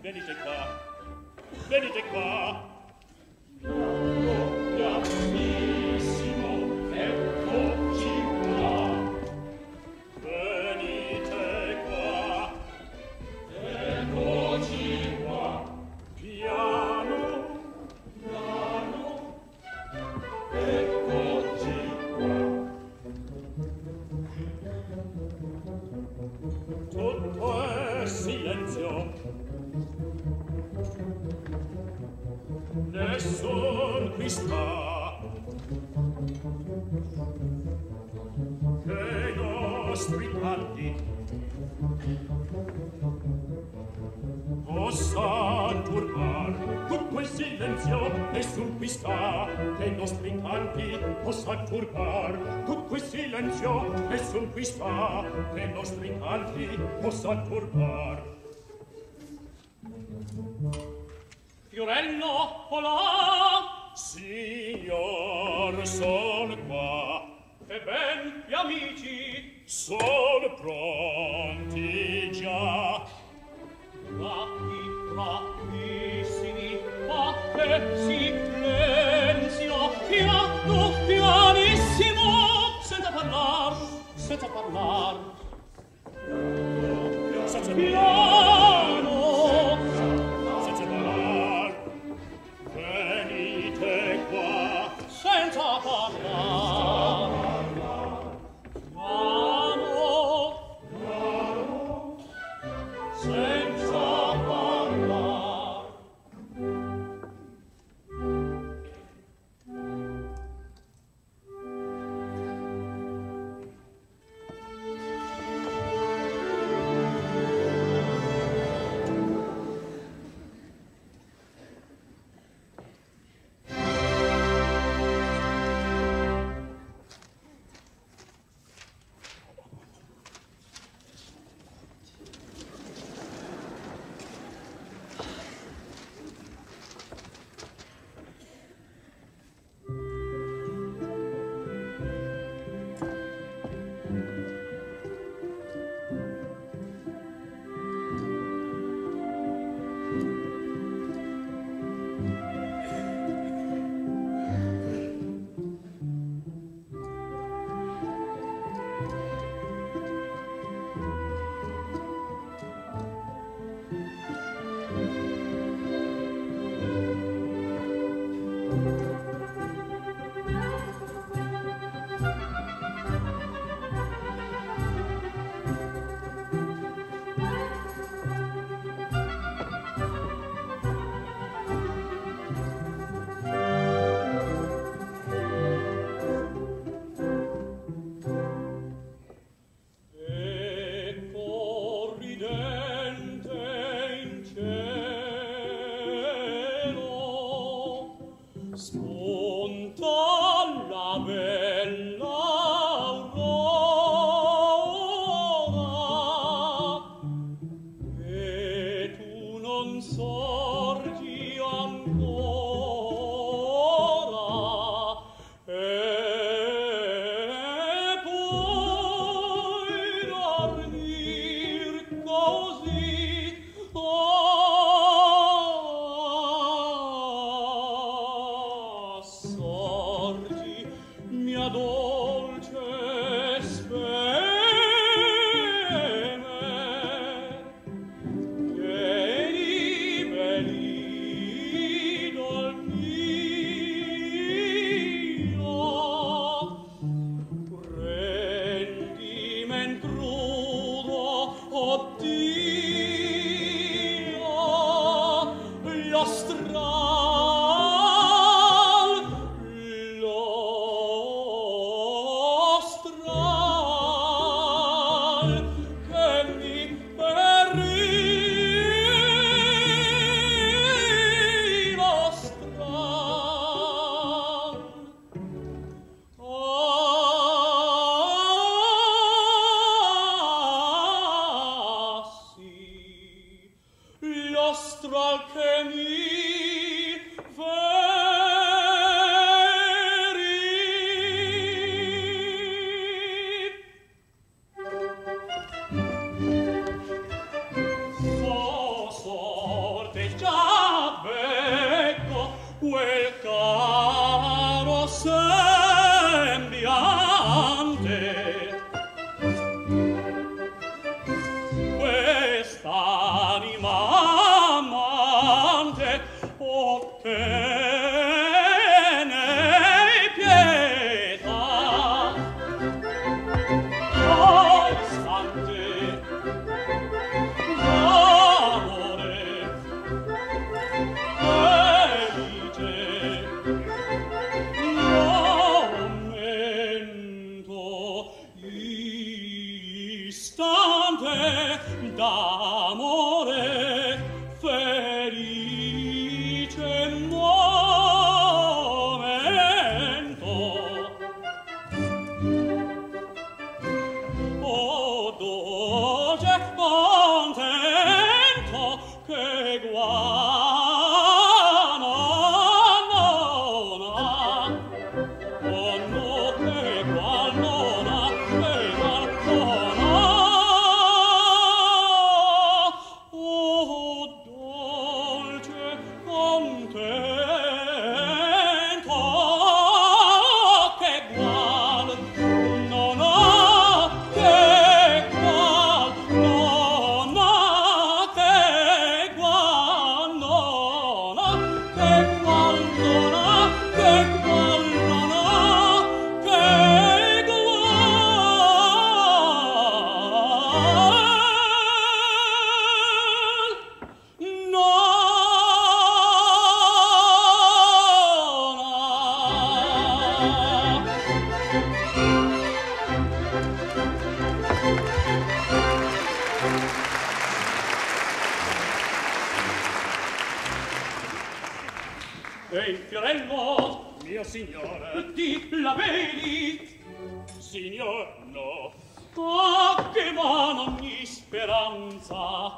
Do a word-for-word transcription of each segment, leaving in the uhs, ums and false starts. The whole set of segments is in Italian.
venite qua, venite qua. Piano, pianissimo, eccoci qua. Venite qua, eccoci qua. Piano, piano, eccoci qua. Tutto è silenzio. Nessun qui sta, che i nostri panni possa turbar. Tutto è silenzio, nessun qui sta, che i nostri canti possa turbar. Tutto è silenzio, nessun qui sta, che i nostri canti possa turbar. Fiorello, olà! Signor, son qua. E ben, gli amici, son pronti già. Rappi, rappissimi, fate silenzio, piano, pianissimo, senza parlar, senza parlar. Piano, senza piano. Senza parlare, piano, piano, senza parlare. So quel caro sembiante, quest'anima amante, ottenei pietà. Oh, istante d'amore felice, momento, istante d'amore felice, momento. Oh, dolce contento che guano nona, oh no, che guanona, che guanona. Oh, dolce contento che gual non ha, che gual non ha, che gual non ha, che gual non ha, che gual non ha, che gual non ha. E il fiorello, Mio signore, ti la vedi? signor, no. Ah, che vana ogni speranza!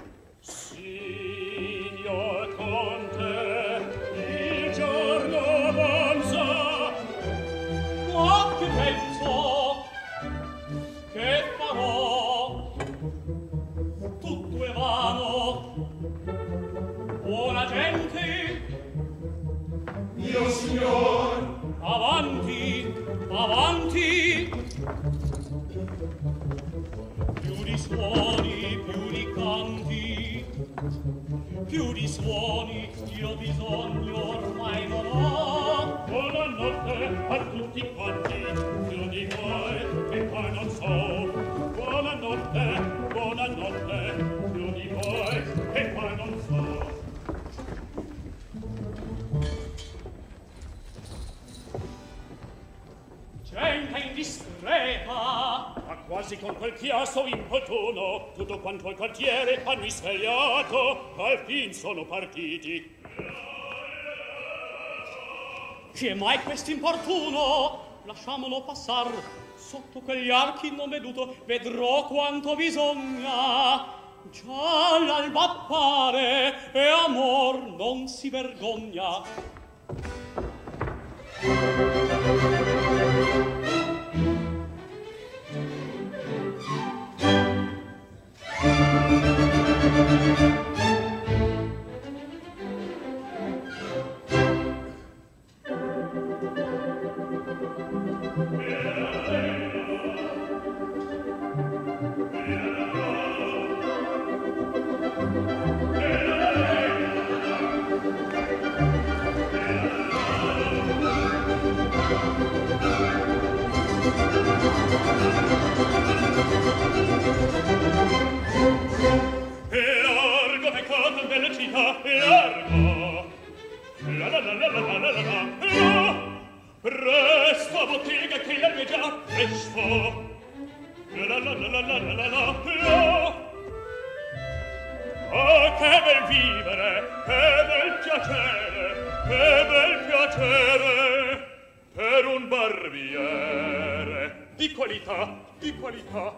Signor Conte, il giorno avanza. Ah, che penso, che farò? Tutto è vano. Buona gente, Mio signor, avanti, avanti! Più di suoni, più di canti, più di suoni io bisogno ormai non ho. buonanotte a tutti quanti, più di voi che poi non so. Buonanotte, buonanotte, più di voi che poi non so. Gente indiscreta, Ma quasi con quel chiasso importuno, tutto quanto il quartiere hanno isvegliato, al fin sono partiti. che mai quest'importuno? Lasciamolo passar, sotto quegli archi non veduto vedrò quanto bisogna. Già l'alba appare e amor non si vergogna. Largo peccato della città, largo. La la la la la la la la la. Presto a bottega che l'erbe già presto. La la la la la la la la la. Oh, che bel vivere, che bel piacere, che bel piacere per un barbiere di qualità, di qualità.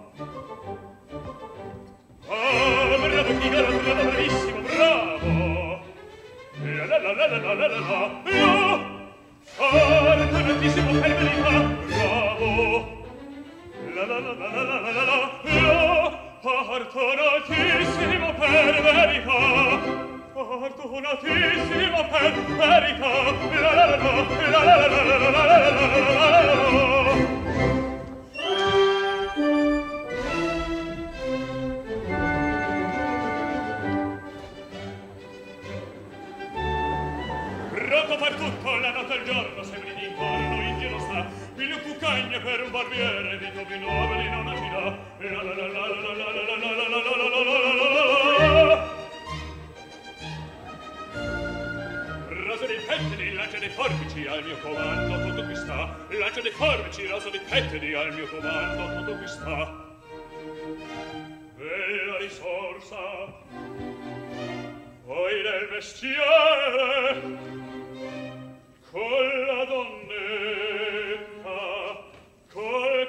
Ah, bravo, Figaro, bravo, bravissimo, bravo! La la la la la la la la la! Io! Fortunatissimo per verità, bravo! La la la la la la la la la! Io! Fortunatissimo per verità! Oh, Fortunatissimo per verità, la la la la la la la la la la la. Pronto per tutto, la notte e il giorno, sempre di intorno in giro sta, il cucagno per un barbiere, di topi nobili non agirà, la la la la la la la la la la la la la la. Rosa di pettini, lancia dei forbici al mio comando, tutto qui sta. Lancia dei forbici, rosa di pettini al mio comando, tutto qui sta. Bella risorsa, poi del mestiere, con la donnetta, col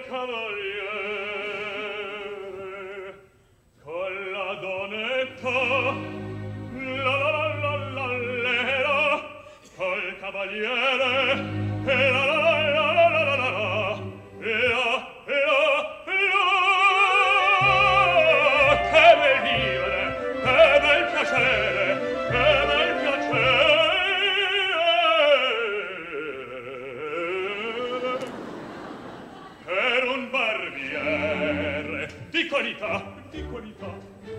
cavaliere, con la donnetta, la la la la la la, col cavaliere, e la la la la la la la la, la la la, che bel vivere, che bel piacere, che bel piacere, per un barbiere di qualità, di qualità.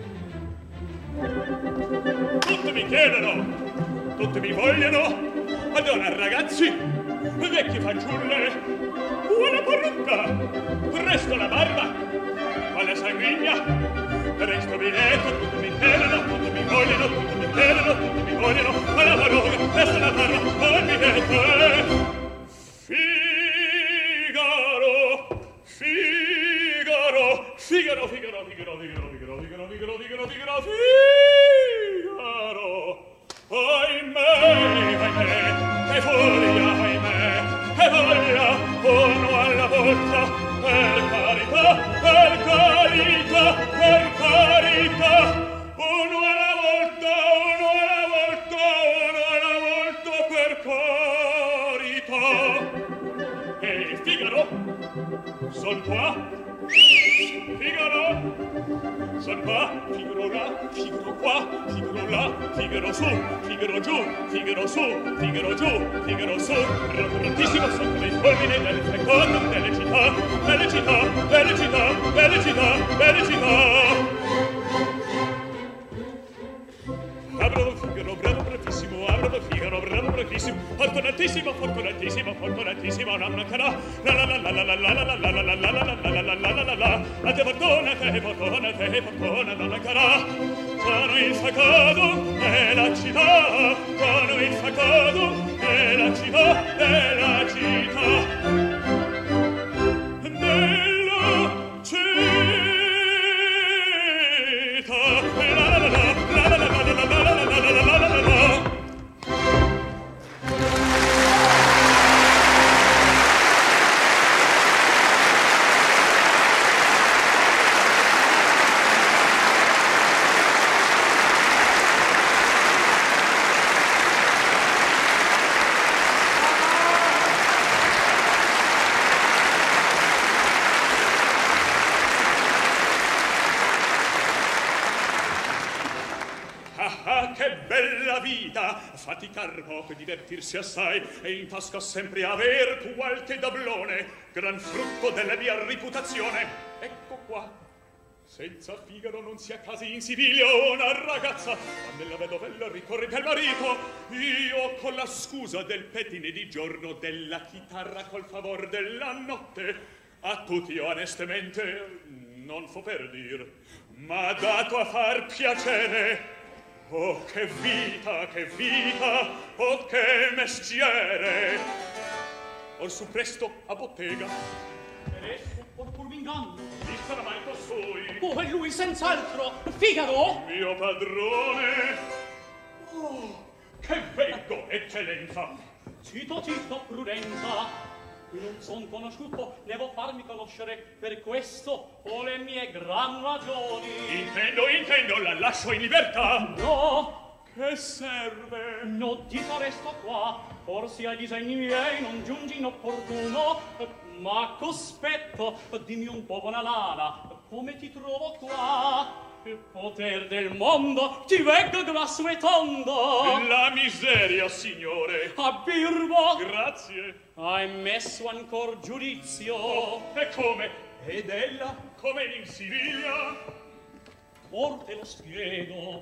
Tutti mi chiedono, tutti mi vogliono. Allora ragazzi, vecchi fanciulle, una parrucca, presto la barba, alla sanguigna, presto biglietto, tutti mi chiedono, tutti mi vogliono, tutti mi chiedono, tutti mi vogliono, alla parrucca, presto la barba, al biglietto. Figaro, Figaro, Figaro, Figaro, Figaro, Figaro, Figaro, Figaro, Figaro, Figaro, Figaro, Figaro, ahimè, ahimè, che furia, ahimè, che voglia, uno alla volta, per carità, per carità, per carità, uno alla volta, uno alla volta, uno alla volta, per carità. E Figaro, son qua, Figaro, son qua, Figaro là, Figaro qua, Figaro là, Figaro su, Figaro giù, Figaro su, Figaro giù, Figaro su, prontissimo son come il fulmine delle seconde delle città, delle città, delle città, delle città, delle città. Bravo Figaro, bravo bravissimo, bravo Figaro, bravo bravissimo, fortunatissimo, fortunatissimo, fortunatissimo, non mancherà. La la la la la la la la la la la la la la la la la la. A te fortuna, te fortuna, te fortuna, non mancherà. Sono il facodo della città, sono il facodo della città, della città, della città. La la la la la la la la la la la la la la la. Faticar poco e divertirsi assai, e in tasca sempre aver qualche dablone, gran frutto della mia reputazione. Ecco qua, senza Figaro non si accasi in Sibilio una ragazza, ma nella vedovella ricorre per marito. Io con la scusa del pettine di giorno, della chitarra col favor della notte, a tutti io onestamente non fo per dir, ma dato a far piacere. Oh, che vita, che vita, oh, che mestiere! Or su presto a bottega. Ed esso, or pur m'inganno. Chi sarà mai costui? Oh, è lui senz'altro, Figaro! Mio padrone! Oh, che veggo eccellenza! Cito, cito, prudenza! Non son conosciuto, devo farmi conoscere, per questo ho le mie gran ragioni. Intendo, intendo, la lascio in libertà. No, che serve? No, dico resto qua, forse ai disegni miei non giungi inopportuno, ma cospetto, dimmi un po' buona lana, come ti trovo qua? il poter del mondo ti vegga grasso e tondo. La miseria, signore. A birbo. Grazie. Hai messo ancor giudizio. Oh, e come? Ed ella, come in Siviglia? Or te lo spiego.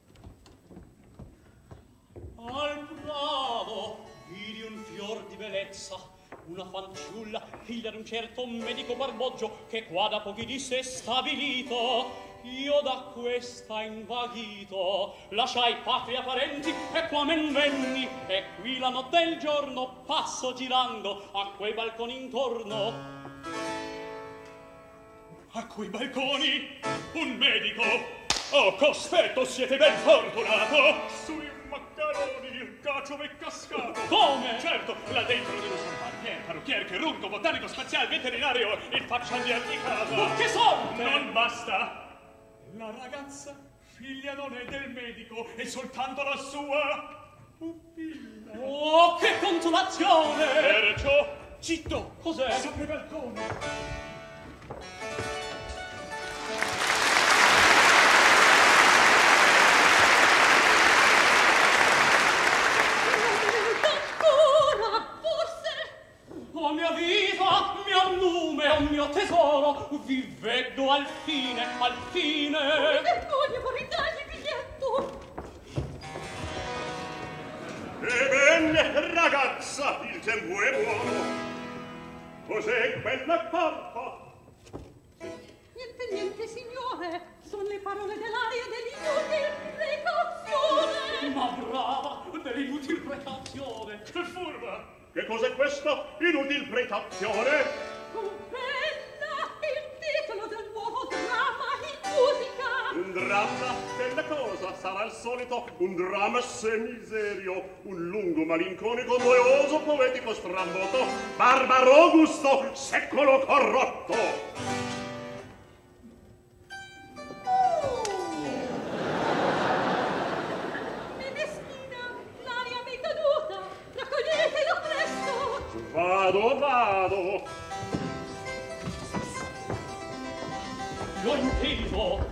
Al prado vidi un fior di bellezza, una fanciulla, figlia d'un certo medico barboggio, che qua da pochi di sé stabilito. Io da questa invaghito lasciai patria parenti e qua men venni, e qui la notte e il giorno passo girando a quei balconi intorno. A quei balconi un medico. Oh, cospetto, siete ben fortunato. Sui maccaroni il cacio m'è cascato. Come? Certo, là dentro devo son parrucchiere, parrucchiere, chirurgo, botanico, spaziale, veterinario, il faccendier di casa. Ma che sorte? Non basta. La ragazza, figlia non è del medico, è soltanto la sua pupilla. Oh, che consolazione! Perciò, zitto, cos'è? Sopra i balconi. Oh, mia vita, mio nome, oh mio tesoro, vi vedo al fine, al fine. Oh, vergogna, vorrei dargli biglietto. Ebbene, ragazza, il tempo è buono. Cos'è quella pappa? Niente, niente, signore. Sono le parole dell'aria dell'inutile precauzione. Ma brava, dell'inutile precauzione. Che furba! Che cos'è questo? Inutil precazione? Oh, bella, il titolo del nuovo dramma in musica. Un dramma? Bella cosa, sarà il solito un dramma semiserio, un lungo, malinconico, noioso, poetico, stramboto, barbaro gusto, secolo corrotto. Vado, vado. L'ho inteso.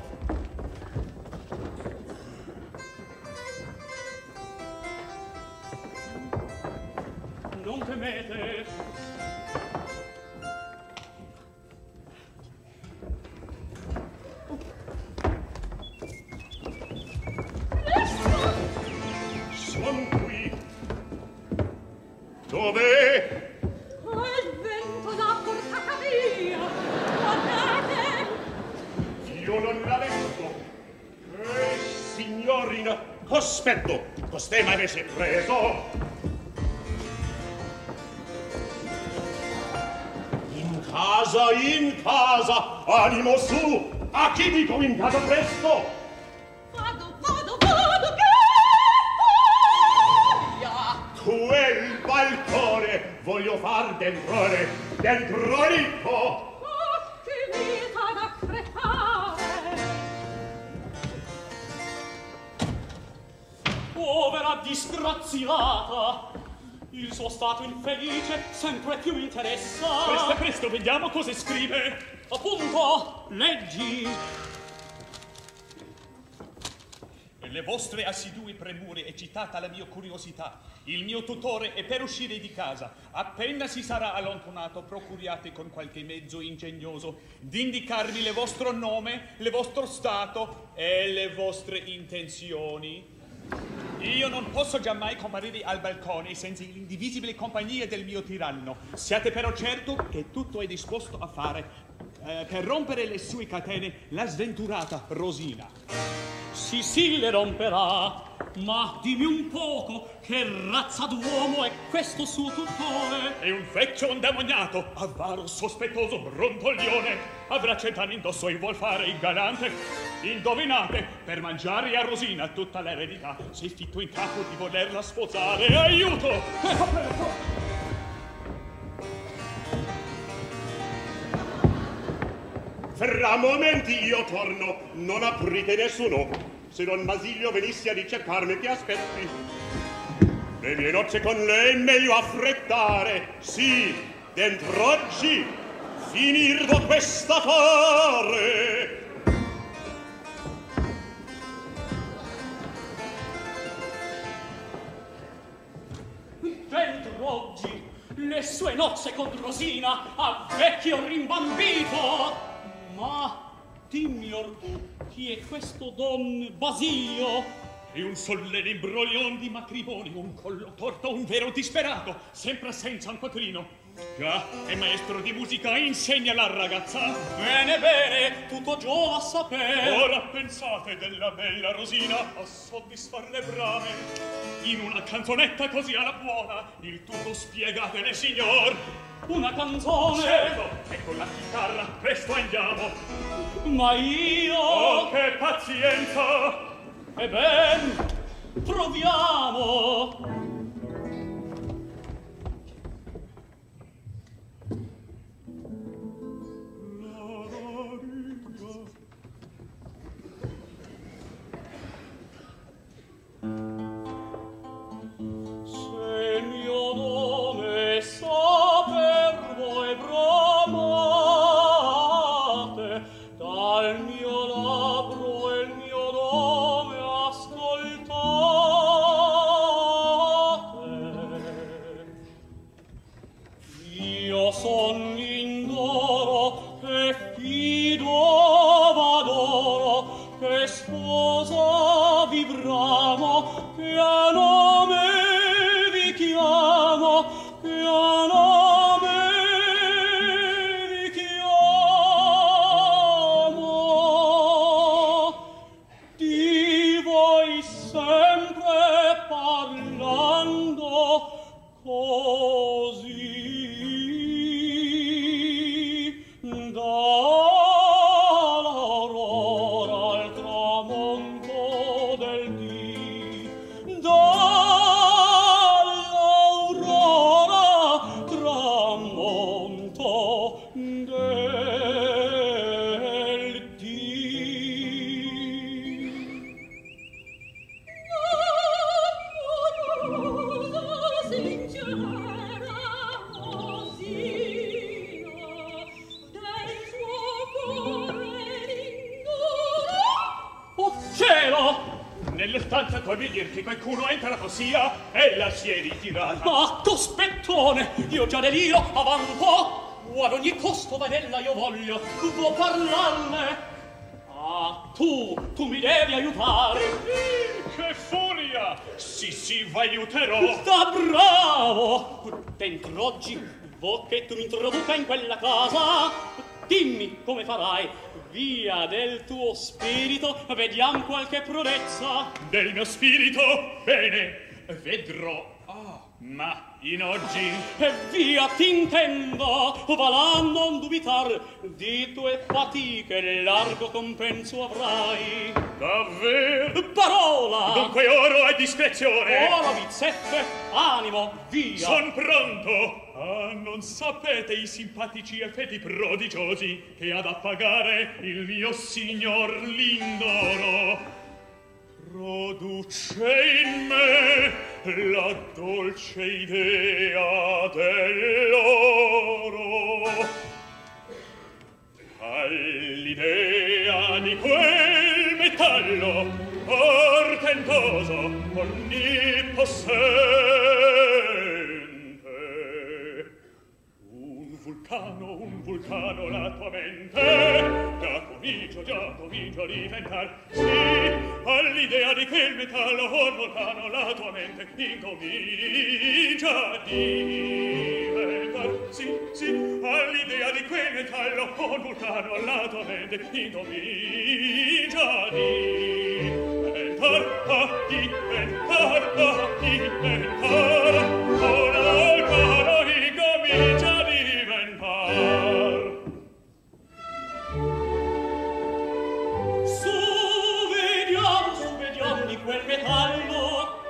Non temete. Sono qui. Dov'è? Il vento l'ha portata via. Guardate. Io non la vedo. Eh, signorina, cospetto, costei m'avesse preso. In casa, in casa, animo su. A chi dico in casa presto? Vado, vado, vado, che furia! Quel balcone voglio far dentrone, dentro ricco. Oh, che vita da cretare! Povera disgraziata! Il suo stato infelice sempre più interessa. Presto, presto, vediamo cosa scrive. Appunto, leggi. E le vostre assidue premure eccitata la mia curiosità. Il mio tutore è per uscire di casa. Appena si sarà allontanato, procuriate con qualche mezzo ingegnoso d'indicarmi le vostro nome, le vostro stato e le vostre intenzioni. Io non posso giammai comparire al balcone senza l'indivisibile compagnia del mio tiranno. Siate però certo che tutto è disposto a fare eh, per rompere le sue catene la sventurata Rosina. Sì, sì, le romperà, ma dimmi un poco che razza d'uomo è questo suo tutore. È un vecchio indemoniato, avaro, sospettoso, brontolione. Avrà cent'anni indosso e vuol fare il galante. Indovinate, per mangiare a Rosina tutta l'eredità, sei fitto in capo di volerla sposare. Aiuto! Fra momenti io torno, non aprite nessuno. Se don Basilio venisse a ricercarmi, ti aspetti. Le mie nozze con lei meglio affrettare. Sì, dentro oggi finir do quest'affare. interroggi le sue nozze con Rosina a vecchio rimbambito. Ma dimmi or tu, chi è questo don Basilio? È un solenne imbroglion di matrimoni, un collo torto, un vero disperato, sempre senza un quattrino. Già, è maestro di musica, insegna la ragazza. Bene, bene, tutto giova a sapere. Ora pensate della bella Rosina a soddisfar le brame. In una canzonetta così alla buona, il tutto spiegatene, signor. Una canzone? Certo, e con la chitarra presto andiamo. Ma io... Oh, che pazienza! E ben, proviamo. Se il mio nome saper voi bramate, dal mio labbro il mio nome ascoltate. Io son l'indoro che fido v'adoro, che sposa vi bramo, che a nome vi chiamo, che a nome vi chiamo. Di voi sempre parlando così, dall'aurora al tramonto del dì, dall'aurora tramonto del dì. Amorosa sincera Rosina, del suo cuore l'induro. Oh cielo! Nelle stanze puoi dir che qualcuno entra sia, ella si è ritirata. Ma cospettone, io già delio avanto, o ad ogni costo vedella io voglio, vuoi parlarne? Ah, tu, tu mi devi aiutare. Che furia! Sì, sì, v'aiuterò. Da bravo! Dentro oggi, vuoi che tu mi introduca in quella casa? Dimmi come farai. Via del tuo spirito, vediam qualche prodezza. Del mio spirito? Bene, vedrò. Ah, ma in oggi... E via, t'intendo, va là non dubitar, di tue fatiche largo compenso avrai. Davvero? Parola! Dunque oro e discrezione. Ora vizzette, animo, via! Son pronto. Ah, non sapete i simpatici effetti prodigiosi che ha da pagare il mio signor Lindoro. Produce in me la dolce idea dell'oro. All'idea di quel metallo portentoso, onnipossente. Un vulcano, un vulcano la tua mente, già comincio, già comincio a diventar, sì, all'idea di quel metallo, un vulcano la tua mente, incomincia a diventar, sì, sì, all'idea di quel metallo, un vulcano la tua mente, incomincia a diventar, a diventar, a diventar, un vulcano incomincia a diventar. Su vediamo, su vediamo di quel metallo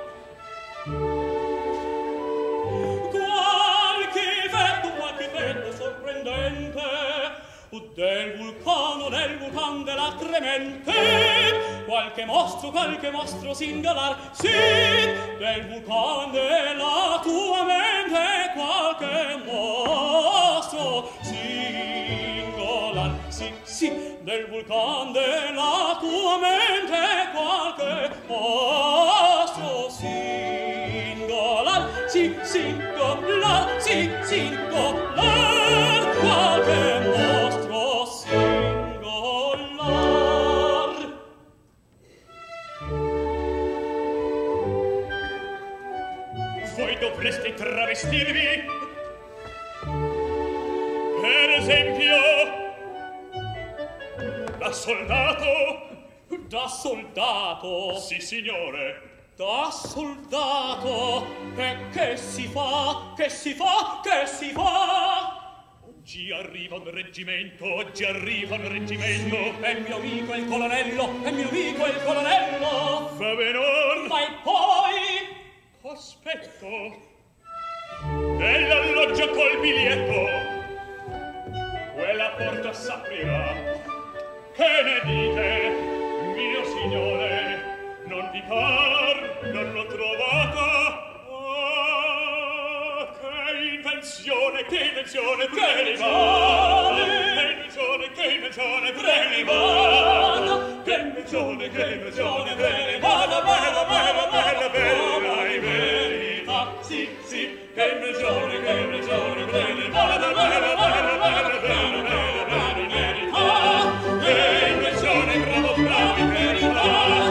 qualche effetto, qualche effetto sorprendente del vulcano, del vulcan della tremente, qualche mostro, qualche mostro singolar, sì, del vulcan della tua mente, qualche mostro singolar, sì, sì, del vulcan della tua mente, qualche mostro singolar, sì, singolar. sì, singolar, qualche mostro singolar. Voi dovreste travestirvi, per esempio, da soldato. Da soldato? Sì, signore. Da soldato? E che si fa? Che si fa? Che si fa? Oggi arriva un reggimento, oggi arriva un reggimento. Sì, è mio amico il colonnello, è mio amico il colonnello. Va bene. Ma e poi? Aspetto. Nell'alloggio col biglietto, quella porta s'aprirà. Che ne dite, mio signore? Non vi par, non l'ho trovata. Ah, che invenzione, che invenzione, prelevata. Che invenzione, che invenzione, prelevata. Che invenzione, che invenzione, prelevata. Bella, bella, bella, bella, in verità. Sì, sì, che invenzione, che invenzione, prelevata. Bella, bella, bella, bella, bella, bella, in verità. Che invenzione, bravo, bravo, in verità.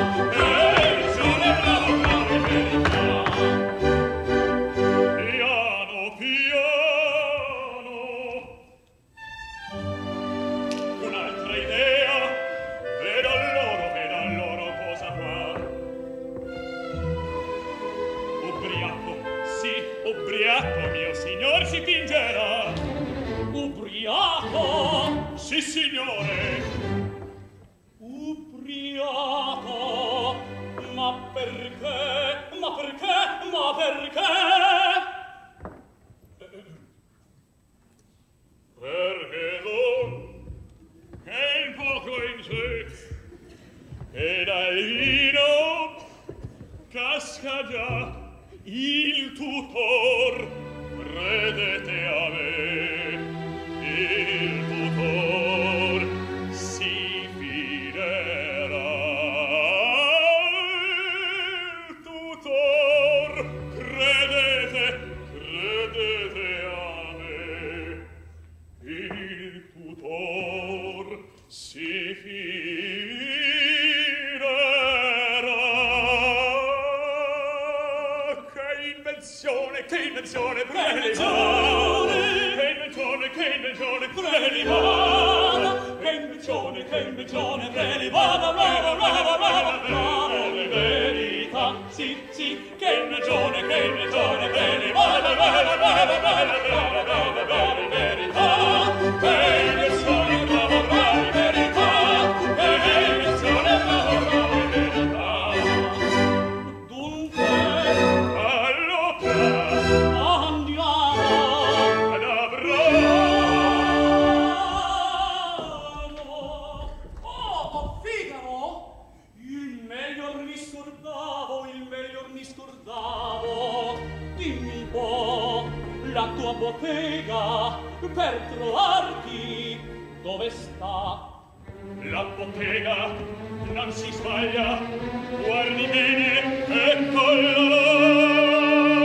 Ubriaco, mio signor, si fingerà. Ubriaco? Sì, signore. Ubriaco? Ma perché? Ma perché? Ma perché? Perché non è il poco in sé e dal vino casca già il tutor, credete a me, il tutor si fiderà. Il tutor, credete, credete a me, il tutor si fiderà. Che invenzione, prelevata. Che invenzione, che invenzione, prelevata. Che invenzione, che invenzione, prelevata. Brava, brava, brava, brava, in verità. Sì, sì, che invenzione, che invenzione, prelevata. Brava, brava, brava, brava, brava, brava, in verità. Che invenzione, brava, brava, in verità. Che invenzione, brava, brava, in verità. Dunque, la tua bottega per trovarti dove sta? La bottega non si sbaglia, guardi bene, eccola là.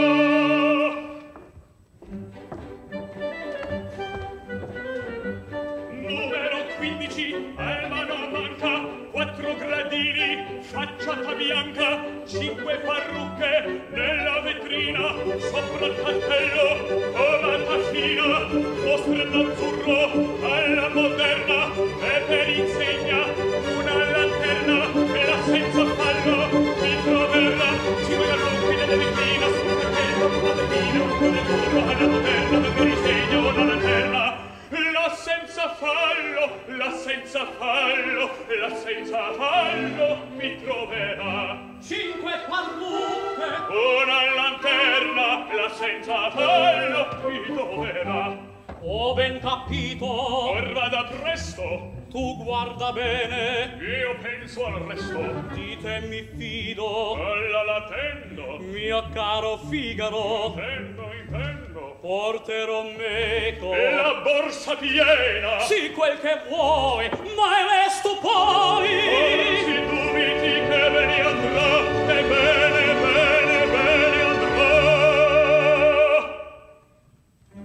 Numero quindici, alma non manca, quattro gradini, facciata bianca, cinque parrucche nella vetrina, sopra il cartello, colata fina, mostre d'azzurro alla moderna, e per insegna una lanterna, e la senza fallo mi troverà, cinque parrucche nella vetrina, sopra il cartello, colata fina, mostre d'azzurro alla moderna, e per insegna una lanterna. La senza fallo, la senza fallo, la senza fallo mi troverà. Cinque parrucche, una lanterna, la senza fallo mi troverà. ho ben capito. Or vada presto, Tu guarda bene, io penso al resto. di te mi fido, Alla la tendo, mio caro Figaro. intendo, intendo. Porterò meco, E la borsa piena. sì, quel che vuoi, ma è resto poi. Ora si dubiti che bene andrà, e bene, bene, bene andrà.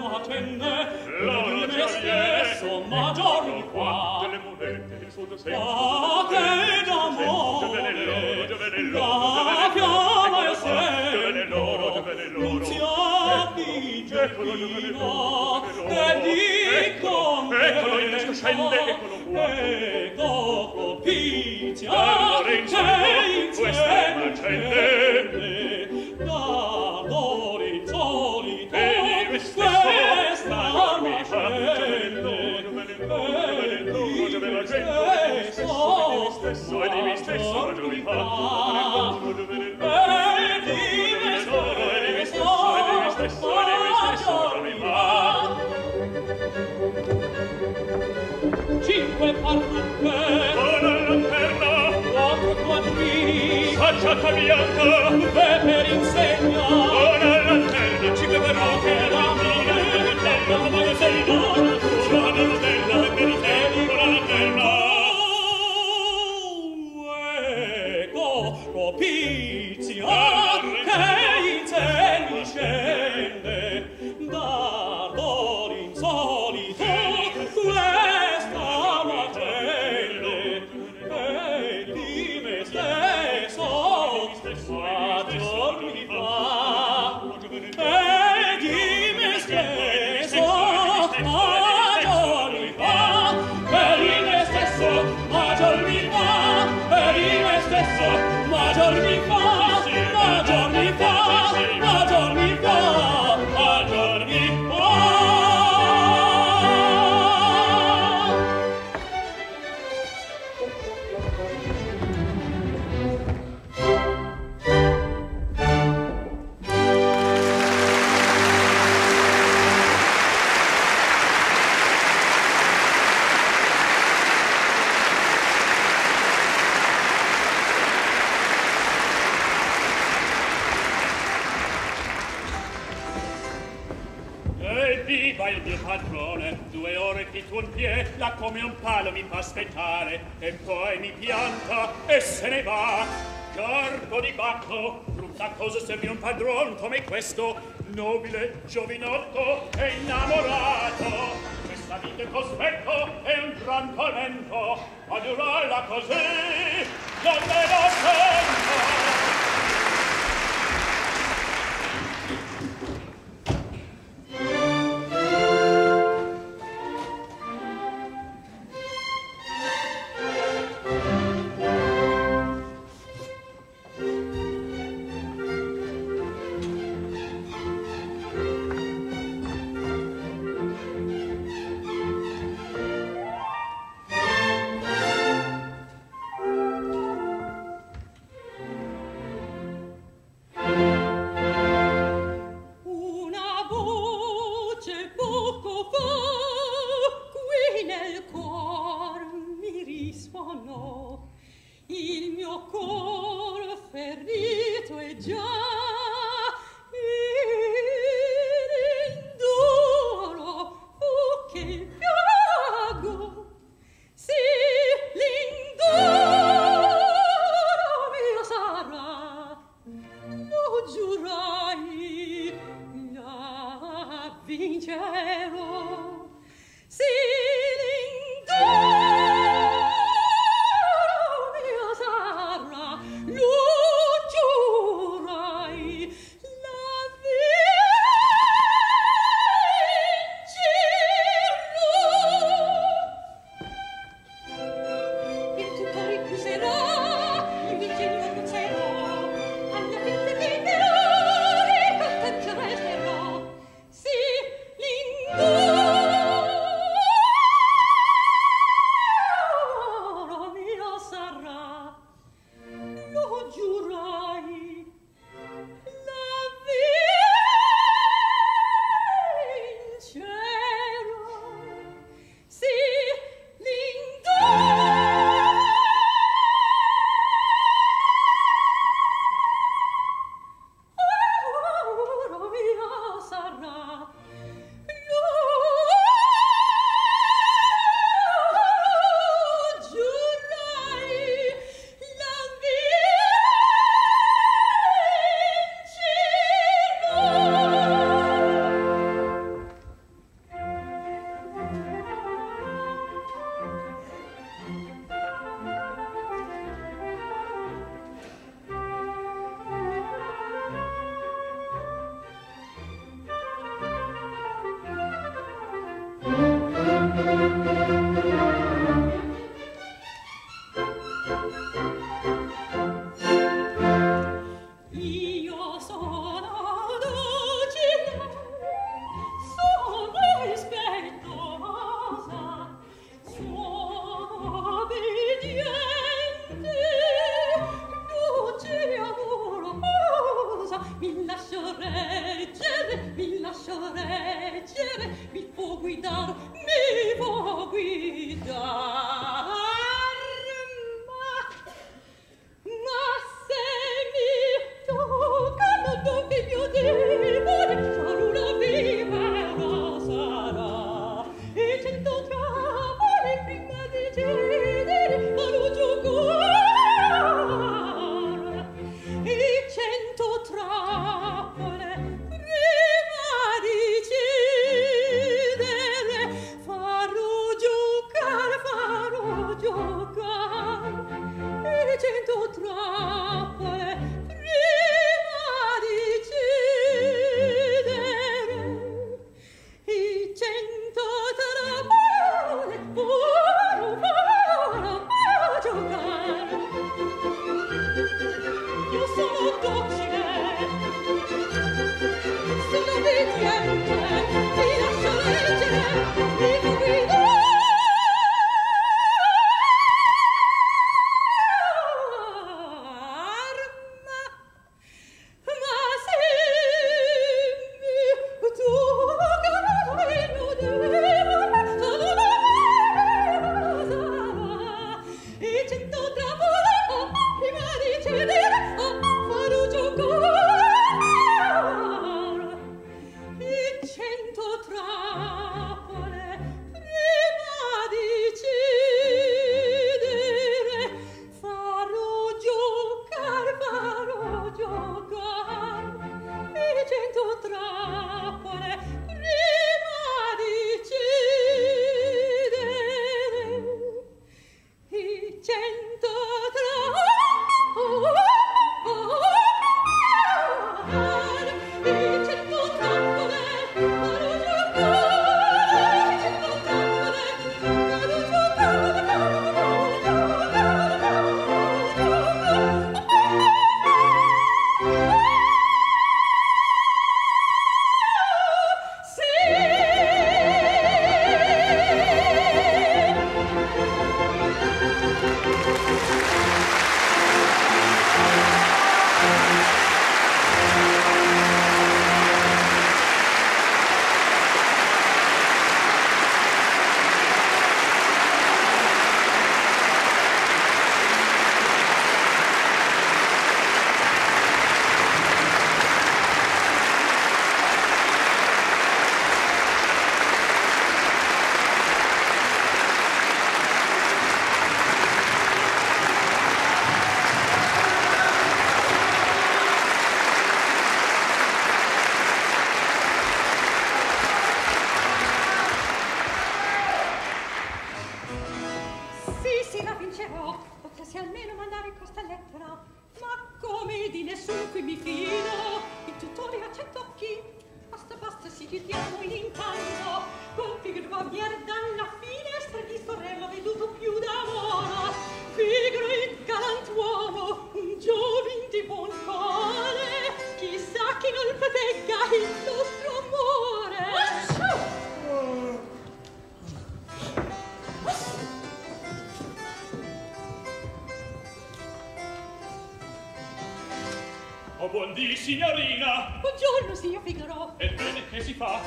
m'attende di me stesso maggior mi fa delle monete il suo senso ah che d'amore la fiamma e sento non si affligge fino e dico eccolo in testo scende eccolo qua ecco propizia allora in che questa macende d'amore insolito vedi me stesso questa macende stesso e di me stesso e di me stesso e di me stesso cinque parrucche una lanterna quattro quadri facciata bianca due per insegna una lanterna cinque parrucche la mia come sei donna una lanterna per i temi una lanterna ecco propizia che in cieli scende d'ardor insolito questa macende e di me stesso maggior mi fa e di me stesso maggior mi fa e di me stesso maggior mi fa e di me stesso maggior mi fa maggior mi fa maggior mi fa maggior mi fa Evviva il mio padrone, due ore che tu in pie, là come un palo mi fa aspettare, e poi mi pianta e se ne va. Garbo di bacco, brutta cosa serve un padron come questo, nobile, giovinotto e innamorato. Questa vita è cospetto è un gran tormento, a durarla così non me lo sento. Oh, buondì, signorina! Buongiorno, signor Figaro. Ebbene, che si fa?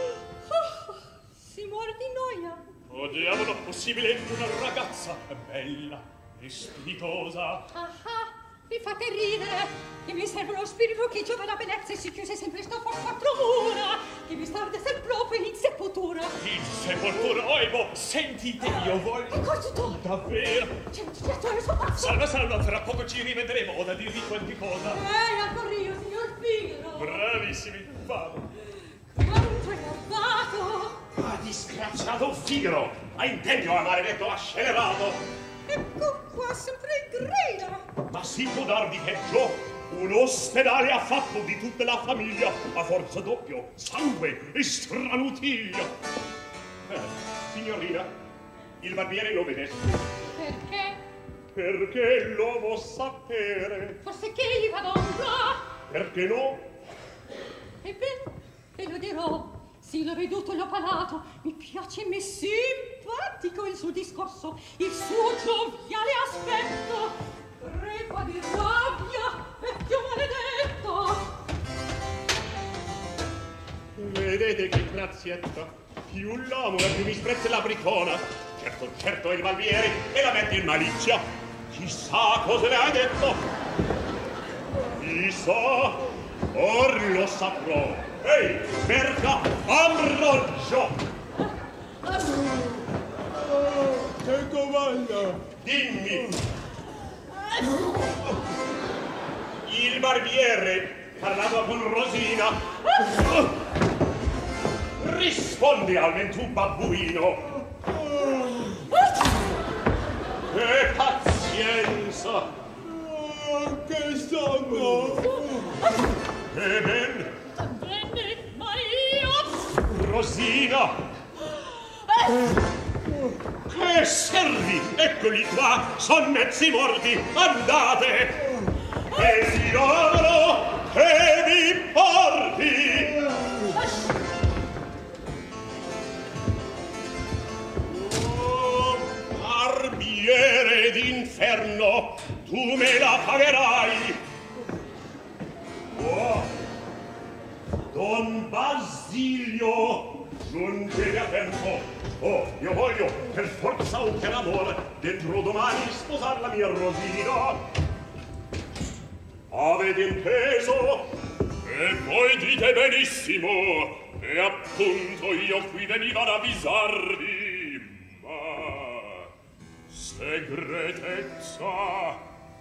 Oh, si muore di noia. Oh, diavolo, possibile una ragazza bella e spiritosa. Ah, ah, mi fate ridere. Che mi serve uno spirito che giova la bellezza e si chiuse sempre sto for quattro mura. Che mi starde sempre proprio in sepoltura. In sepoltura, oibo, sentite, io voglio... Che cosa tu? Davvero? C'è un direttore suo pazzo. Salva, salva, fra poco ci rivedremo. Ho da dirvi qualche cosa. Ehi, ancora io, signor Figaro. Bravissimi, vado. Quanto è armato? Ah, disgraziato Figaro! Ha intento a maledetto scellerato! Ecco qua sempre grida. Ma si può dar di peggio? Un ospedale ha fatto di tutta la famiglia a forza doppio, sangue e stranutiglio. Eh, signorina, il barbiere lo vedesse. Perché? Perché lo vuol sapere. Forse che gli va d'onra? Perché no? Ebbene, ve lo dirò. Sì, l'ho veduto, l'ho palato. Mi piace, mi è simpatico il suo discorso, il suo gioviale aspetto. Crepa di rabbia, vecchio maledetto. Vedete che grazietta. Più l'uomo e più mi sprezza la bricona. Certo, certo è il barbiere e la mette in malizia. Chissà cosa le hai detto. Chissà, or lo saprò. Ehi, merda, ambrogio! Che comanda? Dimmi. Il barbiere parlava con Rosina. Rispondi almen tu, babbuino. Che pazienza. Che sonno. E ben. Bene, ma io... Rosina. Che servi? Eccoli qua, son mezzi morti, andate! E gli loro che vi porti! Oh, barbiere d'inferno, tu me la pagherai! Oh, Don Basilio, giunge a tempo! Oh, io voglio, per forza o per amore, dentro domani sposar la mia Rosina. Avete inteso? E voi dite benissimo. E appunto io qui venivo ad avvisarvi. Ma... segretezza.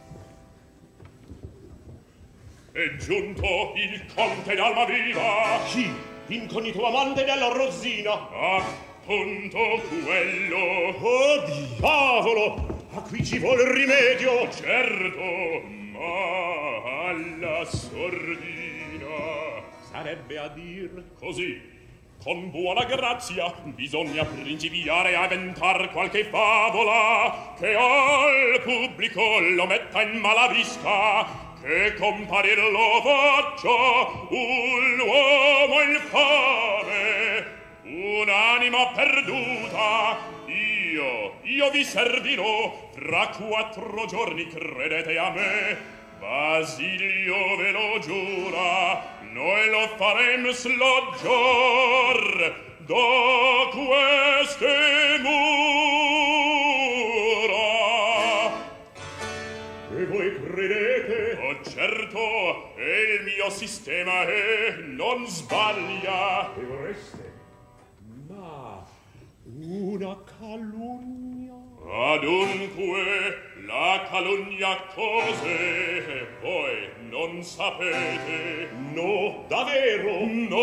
È giunto il conte d'Almaviva. Chi? Incognito amante della Rosina. Ah. Punto quello. Oh, diavolo! A qui ci vuole il rimedio. Certo, ma alla sordina. Sarebbe a dir così. Con buona grazia bisogna principiare a inventar qualche favola che al pubblico lo metta in mala vista, che comparir lo faccia un uomo infame, un'anima perduta. Io, io vi servirò fra quattro giorni, credete a me. Basilio ve lo giura, noi lo farem sloggior da queste mura. E voi credete? Oh, certo, e il mio sistema è, non sbaglia. E vorreste? Una calunnia. Adunque, la calunnia cos'è? Voi non sapete? No, davvero? No,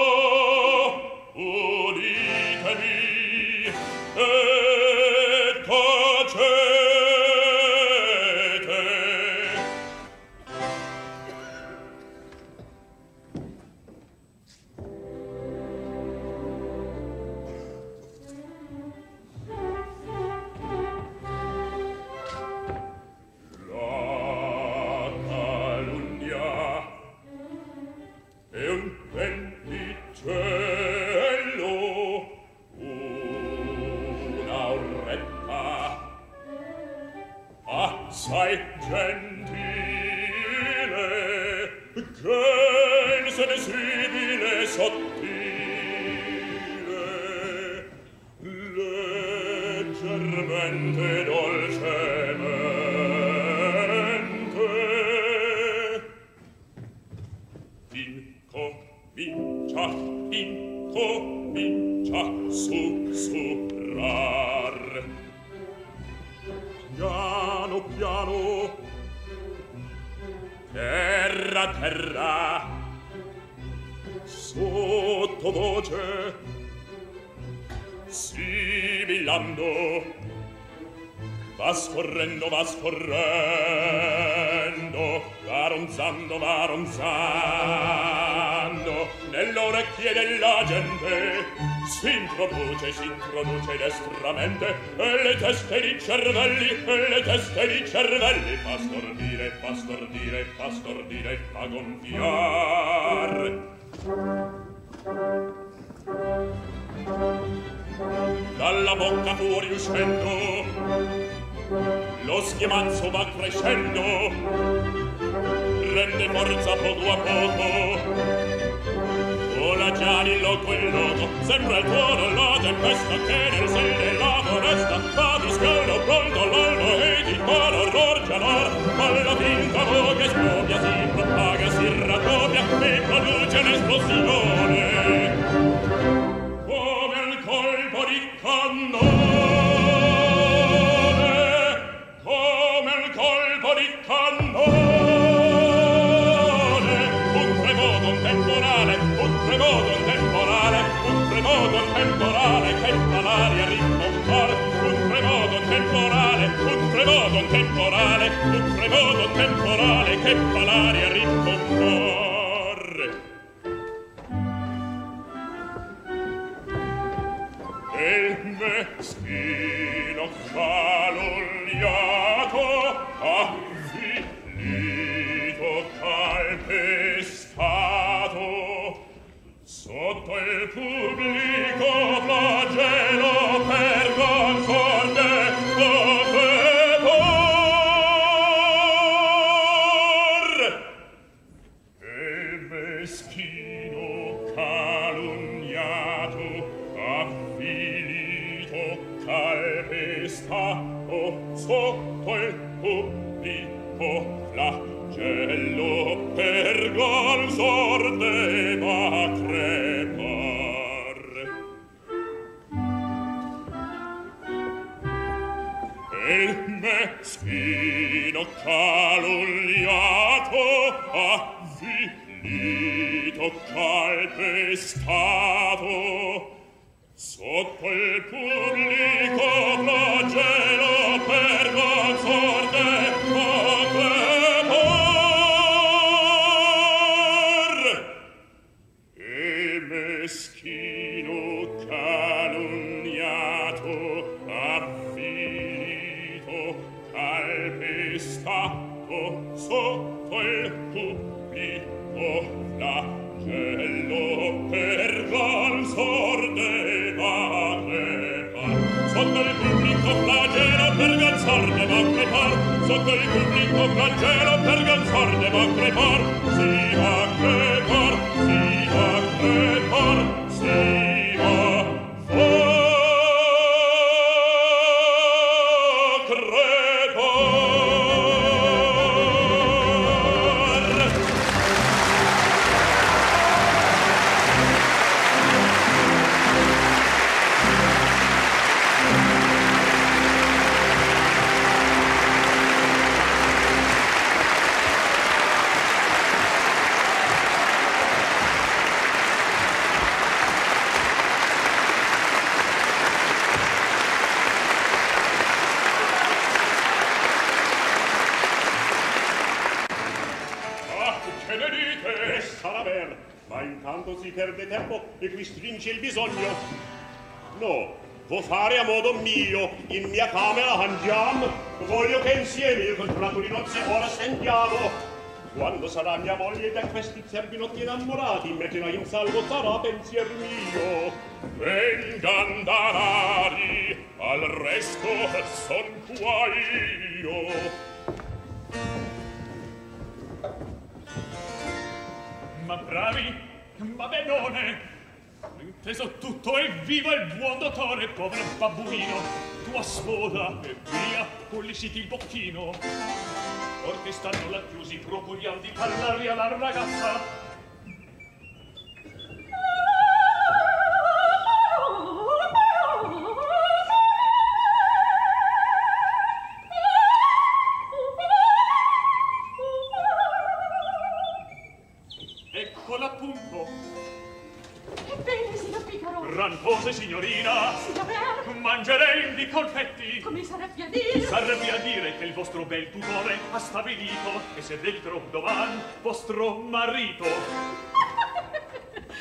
uditemi e tacete. Sai gentile, che insensibile sottile, leggermente dolcemente, incomincia, incomincia sussurrar. Piano, piano, terra, terra, sottovoce, sibillando, va scorrendo, va scorrendo, va ronzando, va ronzando, nelle orecchie della gente. Si introduce, si introduce destramente, e le teste di cervelli, e le teste di cervelli, fa stordire, fa stordire, fa stordire, fa gonfiar. Dalla bocca fuori uscendo, lo schiamazzo va crescendo, rende forza poco a poco. Ora già di loco in loco, sembra il tuono la tempesta che nel sede la foresta fa di scalo pronto l'alno e di palo orgia l'or, ma la finta voga espropria, si propaga, si raddopia e produce l'esplosione come il colpo di cannone, come il colpo di cannone, un tremoto, un temporale, un tremoto, un temporale, un tremoto, un temporale che fa l'aria rimbombare, un tremoto, un temporale, un tremoto, un temporale, un tremoto, un temporale che fa l'aria rimbombare. Il meschino calunniato, avvilito, calpestato, sotto il pubblico flagelo per consorte dovrebor. Il meschino calunniato, avvilito, calpestato, sotto il pubblico flagello per consorte va a crepar. Il meschino calunniato, avvilito, calpestato, sotto il pubblico flagelo per consorte va a crepar. Il meschino calunniato, avvilito, calpestato, sotto il pubblico flagello per consorte va a crepar. Sotto il pubblico flagelo per consorte va a crepar. Sotto il pubblico flagelo per consorte va a crepar. Si va a crepar, si va a crepar, si va a crepar. Si perde tempo e qui stringe il bisogno. No, vuoi fare a modo mio, in mia camera andiamo. Voglio che insieme il contratto di nozze ora stendiamo. Quando sarà mia moglie da questi zerbinotti innamorati metterà in salvo, sarà pensier mio. Vengan danari, al resto son qua io. Ma bravi, ma benone, inteso tutto e viva il buon dottore, povero babbuino, tua sposa e via, pullisciti il bocchino. Or che stanno là chiusi, procuriam di parlare alla ragazza. Eccola appunto. Ebbene, signor Picaro. Rampose signorina. Sì, davvero. Mangerei di colpetti. Come sarebbe a dire? Sarebbe a dire che il vostro bel tutore ha stabilito che se dentro doman vostro marito.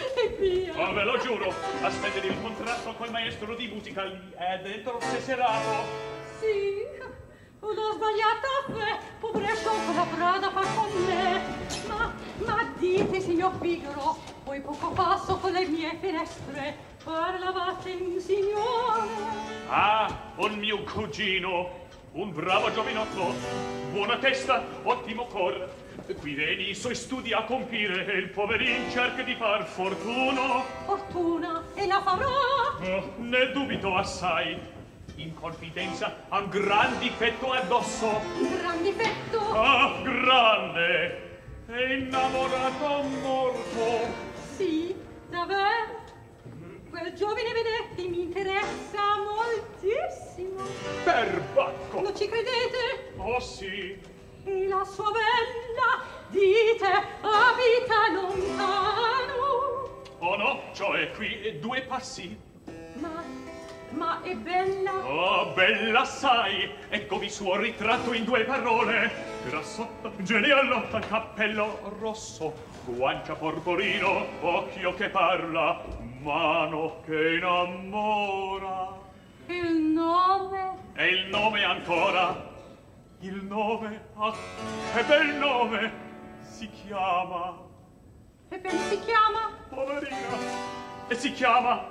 via. Oh, ve lo giuro, a spendere il contratto col maestro di musica lì è dentro sesserato. Sì, una sbagliata fe, poveretto con la brada fa con me. Ma, ma dite, signor Figaro, voi poco passo con le mie finestre, parlavate in signore. Ah, un mio cugino, un bravo giovinotto, buona testa, ottimo cor. Qui vieni i suoi studi a compire e il poverin cerca di far fortuna. Fortuna, e la farà? Oh, ne dubito assai. In confidenza ha un gran difetto addosso. Un gran difetto? Ah, grande! È innamorato morto. Sì, davvero? Quel giovane vedete mi interessa moltissimo. Perbacco! Non ci credete? Oh sì. E la sua bella, dite, abita lontano. Oh no, cioè qui è due passi. Ma, ma è bella? Oh, bella assai! Eccovi suo ritratto in due parole. Grassotta, genialotta, cappello rosso, guancia porporino, occhio che parla, mano che innamora. Il nome? E il nome ancora? Il nome? Ah, che bel nome! Si chiama... E ben si chiama? Poverina! E si chiama...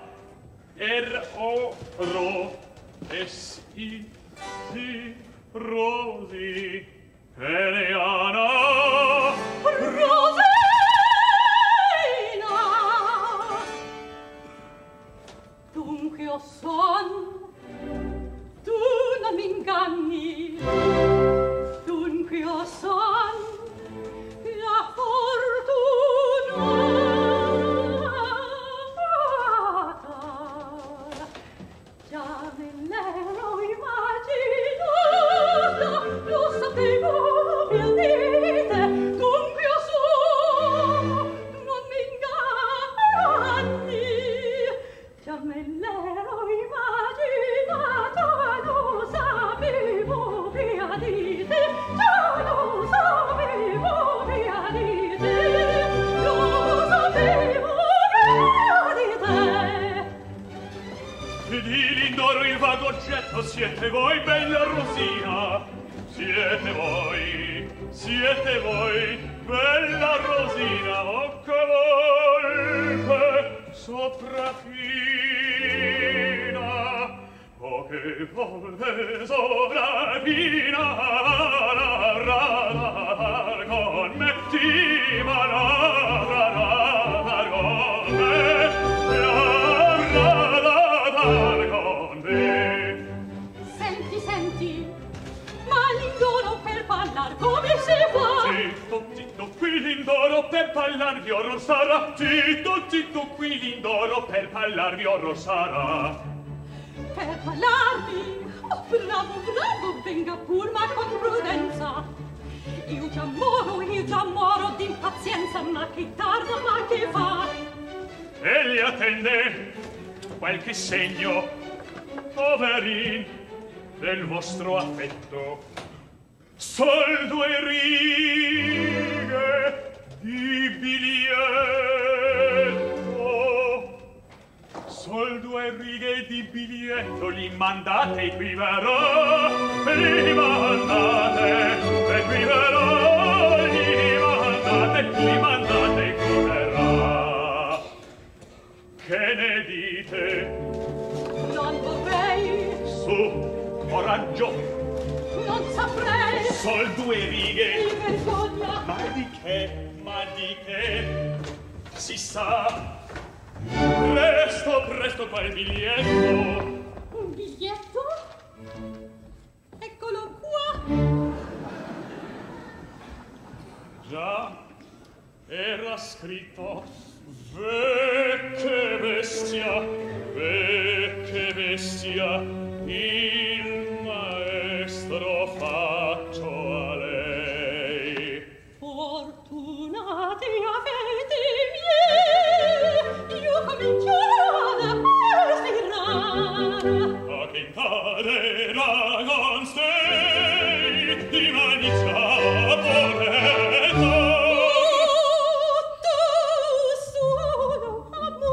R-O-R-O-S-I Sì, Rosi Eleana Rosina! Dunque io son, tu non mi inganni, dunque io son la fortunata. Già me l'ero immaginata, lo sapevo, mia dite, dunque io son, non mi inganni. Già me l'ero immaginata, lo sapevo, mia dite, già lo sapevo, mia dite, lo sapevo, mia dite. E di Lindoro il vago oggetto siete voi, bella Rosina. Siete voi, siete voi, bella Rosina. Oh, che volpe sopraffina, oh, che volpe sopraffina, radar con me, ti radar con me, radar con me. Senti, senti, ma Lindoro per parlar come si fa? Zitto, zitto, qui Lindoro per parlarvi orror sarà. Zitto, zitto, qui Lindoro per parlarvi orror sarà. Per parlarmi? Oh, bravo, bravo, venga pur, ma con prudenza. Io già moro, io già moro d'impazienza, ma che tarda, ma che fa? Egli attende qualche segno, poverin, del vostro affetto. Sol due righe di biglietto, sol due righe di biglietto, li mandate qui verrà, li mandate e qui verrà, li mandate, li mandate qui verrà. Che ne dite? Non vorrei, Su, coraggio, non saprei, sol due righe. mi vergogna. Ma di che, ma di che? Si sa. Presto, presto qua il biglietto. Un biglietto? Eccolo qua. Già, era scritto. Vecche bestia, vecche bestia, il maestro faccio a lei. Fortunati avete miei, io comincerò a destinare. A che cadera con stei di malizia voletta. Tutto solo amore.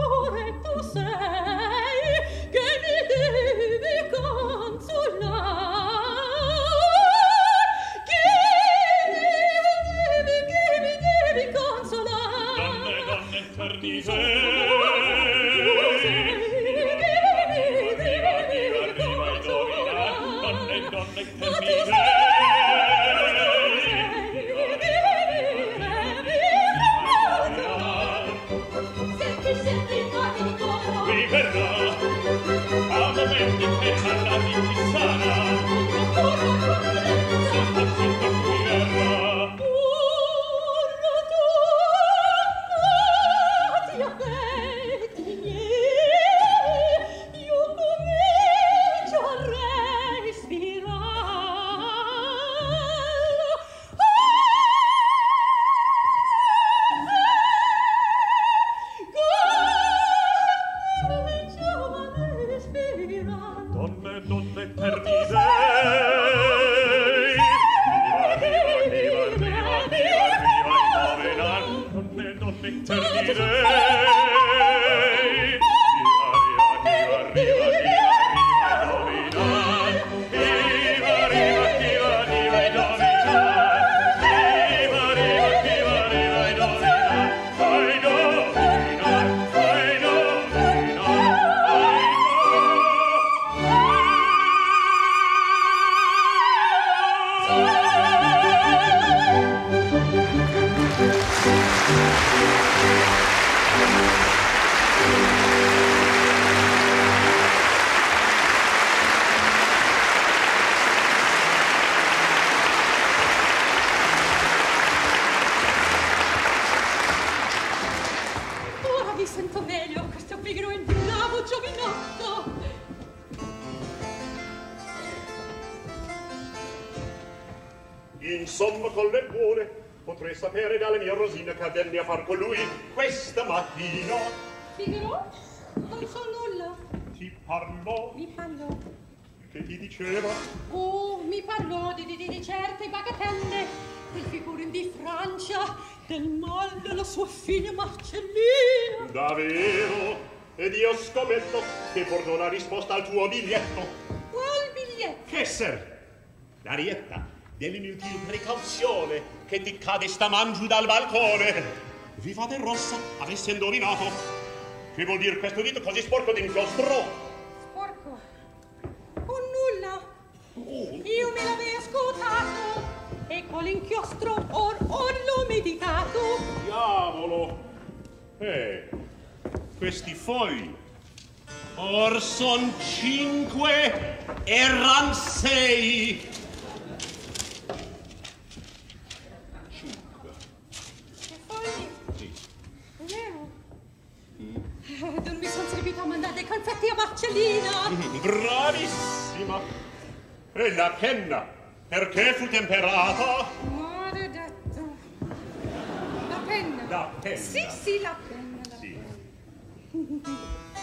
donne, donne terminei. Viva, viva, viva, viva, viva, viva, novenar. Donne, donne terminei. Viva, viva, viva, viva, viva, viva, novenar. Viva, viva, viva, viva, novenar. Viva, viva, viva, viva, novenar. Ai, novenar, ai, novenar, ai, Ora vi sento meglio, questo pigro e bravo giovinotto. Insomma, con le buone, potrei sapere dalla mia Rosina che venne a far con lui questa mattina. Figaro? Non so nulla. Ti parlò? Mi parlò. Che ti diceva? Oh, mi parlò di, di, di certe bagatelle, del figurin di Francia, del mal della sua figlia Marcellina. Davvero? Ed io scommetto che por non ha risposta al tuo biglietto. Qual biglietto? Che ser? L'arietta dell'inutil precauzione che ti cade stamangiù dal balcone. Viva del Rossa avesse indovinato. Che vuol dire questo dito così sporco d'inchiostro? Sporco? Oh, nulla. Io me l'avevo scutato e con l'inchiostro or, or l'ho medicato. Diavolo! Eh, questi fogli or son cinque, erran sei. Cinque. Che fogli? Sì. Vero? Non mi son servito a mandare dei confetti a Marcellina. Bravissima! E la penna, perché fu temperata? Maledetto. La penna. La penna. Sì, sì, la penna. La Sì. penna.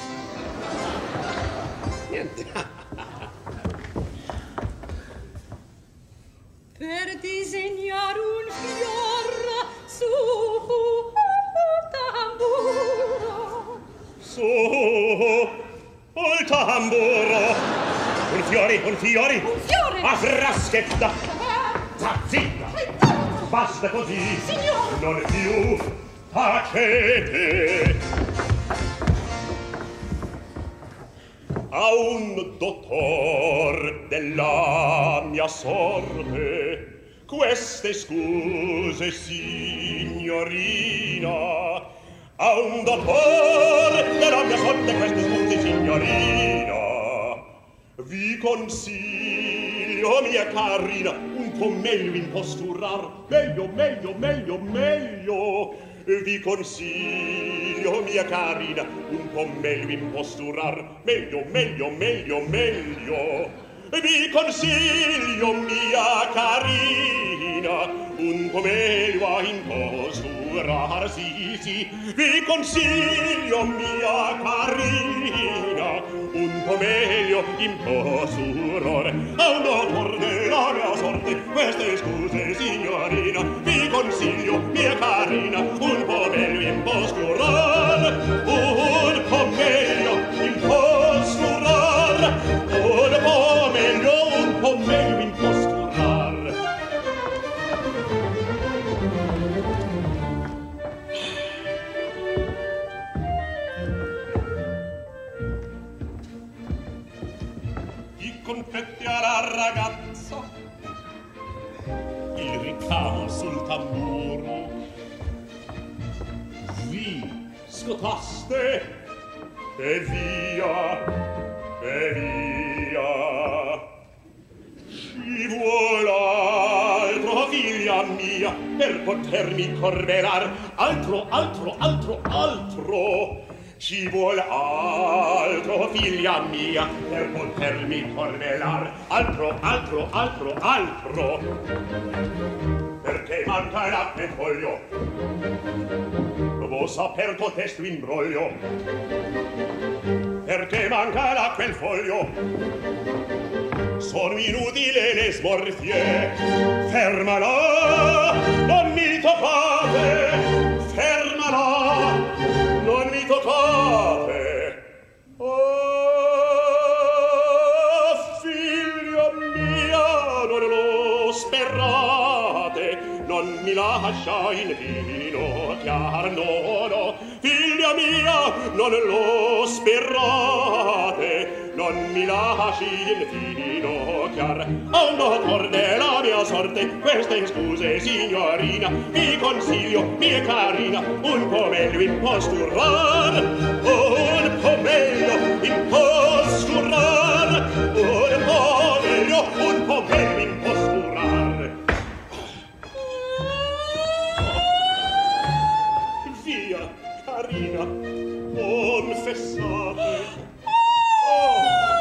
Niente. Per disegnare un fior su un tamburo. Su il tamburo. Un fiore, un fiore. Un fiore. A fraschetta. Eh, Sta zitta. zitta. Basta così. Signor. Non più. Tacete. A un dottor della mia sorte queste scuse, signorina. A un dottor della mia sorte queste scuse, signorina. Vi consiglio, mia carina, un po' meglio imposturar. Meglio, meglio, meglio, meglio. Vi consiglio, mia carina, un po' meglio imposturar. Meglio, meglio, meglio, meglio. Vi consiglio, mia carina, un po' meglio a imposturar. Sì, sì. Vi consiglio, mia carina, un po' meglio imposturar. A un dottor della mia sorte queste scuse, signorina. Vi consiglio, mia carina, un po' meglio imposturar. Un po' meglio imposturar. Un po' meglio, un po' meglio imposturar. I confetti alla ragazza, il ricamo sul tamburo. Vi scotaste e via, e via. Ci vuol altro, figlia mia, per potermi corvelar. Altro, altro, altro, altro. Ci vuol altro, figlia mia, per potermi corvelar. Altro, altro, altro, altro. Perché manca l'acqua e foglio. V'ho saper cotesto imbroglio. perché manca l'acqua e il foglio. Sono inutili le smorfie. Fermala, non mi toccate. Fermala, non mi toccate. Oh, figlio mia, non lo sperrate, non mi lascia in vino chiar, no, no. Figlia mia, non lo sperrate, non mi lasci in vino chiar. A un dottor della mia sorte, queste scuse, signorina, vi consiglio, mia carina, un po' meglio imposturrar, un po' meglio imposturrar, un po' meglio, un po' meglio imposturrar. Via, carina, confessate. Oh,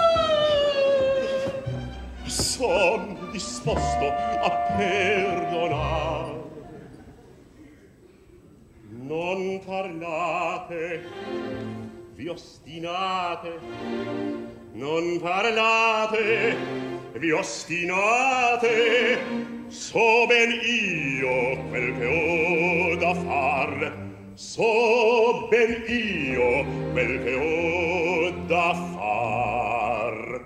son disposto a perdonar. Non parlate, vi ostinate. Non parlate, vi ostinate. So ben io quel che ho da far. So ben io quel che ho da far.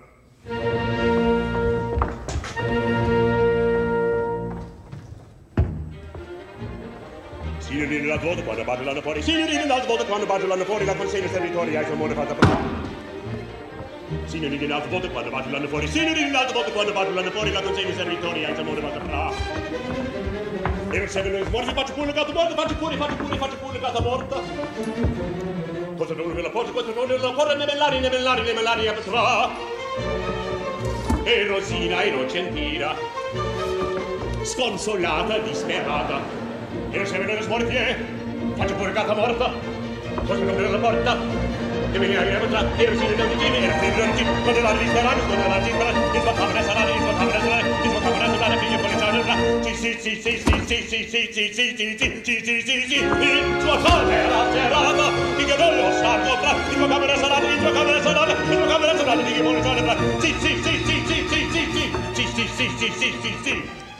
Signorina l'altro voto quando batte l'anno fuori. Signorina l'altro voto quando batte l'anno fuori. La consegna servitori ai comune fatta per. Signorina l'altro voto quando batte l'anno fuori. Signorina l'altro voto quando batte l'anno fuori. La consegna servitori ai comune fatta per. E non serve noi smorzi, faccio pure il gatto morto, faccio pure, faccio pure, faccio pure il gatto morto. Cosa non ve la porta, cosa non ve la porta, ne mellari, ne mellari, ne mellari a petrà. E Rosina innocentina, sconsolata, disperata. E non serve noi smorzi, eh? Faccio pure il gatto morto. Cosa non ve la porta? E me ne arriva a petrà. E Rosina innocentina, e Rosina innocentina, quando la disperata, quando la disperata, il suo camera sarà, il suo camera sarà, il suo camera sarà, figlio polizioso. Sì, sì, sì, sì, sì, sì, sì, sì, sì, sì, sì, sì, sì, sì, sì, sì, in tua camera serata, di che voglio starlo fra, in tua camera serata, in tua camera serata, in tua camera serata, di che voglio starlo fra, sì, sì, sì, sì, sì, sì, sì, sì, sì, sì, sì, sì, sì, sì, sì.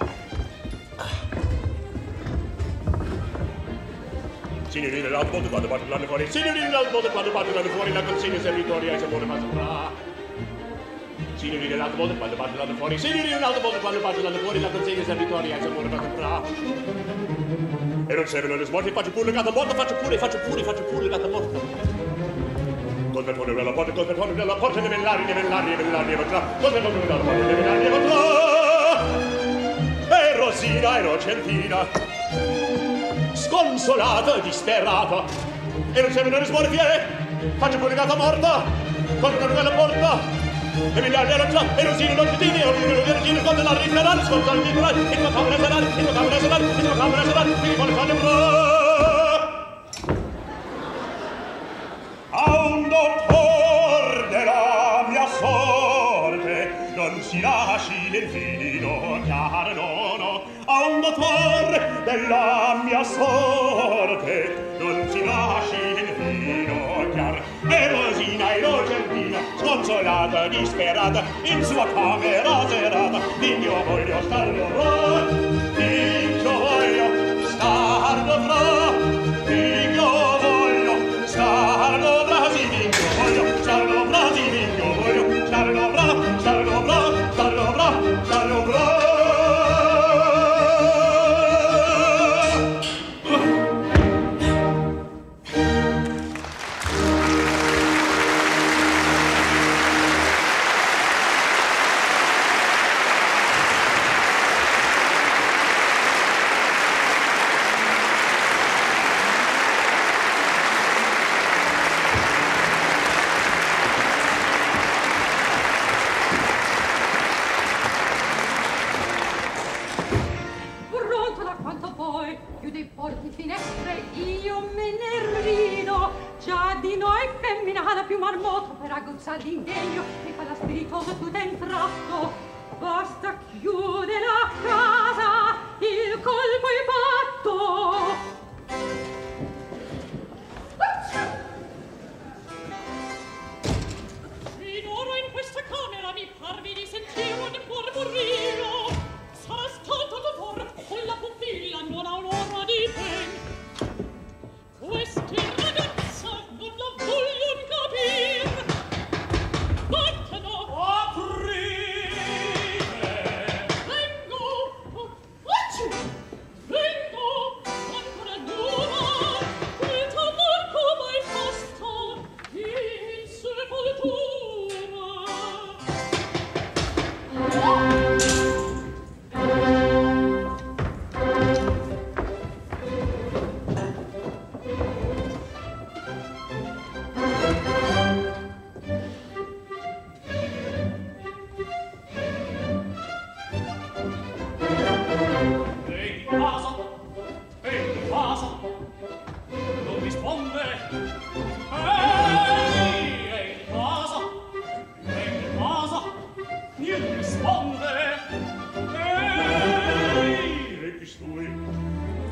Signorina l'altro mondo quando batte l'anno fuori, signorina l'altro mondo quando batte l'anno fuori, la consegna servitoria ai sapore ma fra. Signorina l'altro mondo quando batte l'anno fuori, signorina l'altro mondo quando batte l'anno fuori, la consegna servitoria ai sapore ma fra. E non servono le smorti, faccio pure il gatto morto, faccio pure, faccio pure, faccio pure il gatto morto. Col vertone della porta, col vertone della porta, ne mellari, ne mellari, ne mellari, ne mellari, col vertone della porta, ne mellari, ne mellari. E Rosina innocentina, sconsolata e disperata. E non servono le smorti, eh? Faccio pure il gatto morto, col vertone della porta. E mi dà la già, e non si non si tiene, o non si tiene con la riferale, sconta il titolare, e tua camera sarà, e tua camera sarà, e tua camera sarà, mi vuole fare un a un dottor della mia sorte, non si lasci nel vino chiaro, no, no, a un dottor della mia sorte, non si lasci nel vino chiaro. E Rosina innocentina, sconsolata, disperata, in sua camera serata, io voglio starlo fra, io voglio starlo fra, io voglio starlo fra, sì, io voglio starlo fra, sì, io voglio starlo fra, starlo fra, starlo fra, starlo fra. L'ingegno e fa la spiritosa tu t'è intratto, basta chiude la casa, il colpo è fatto.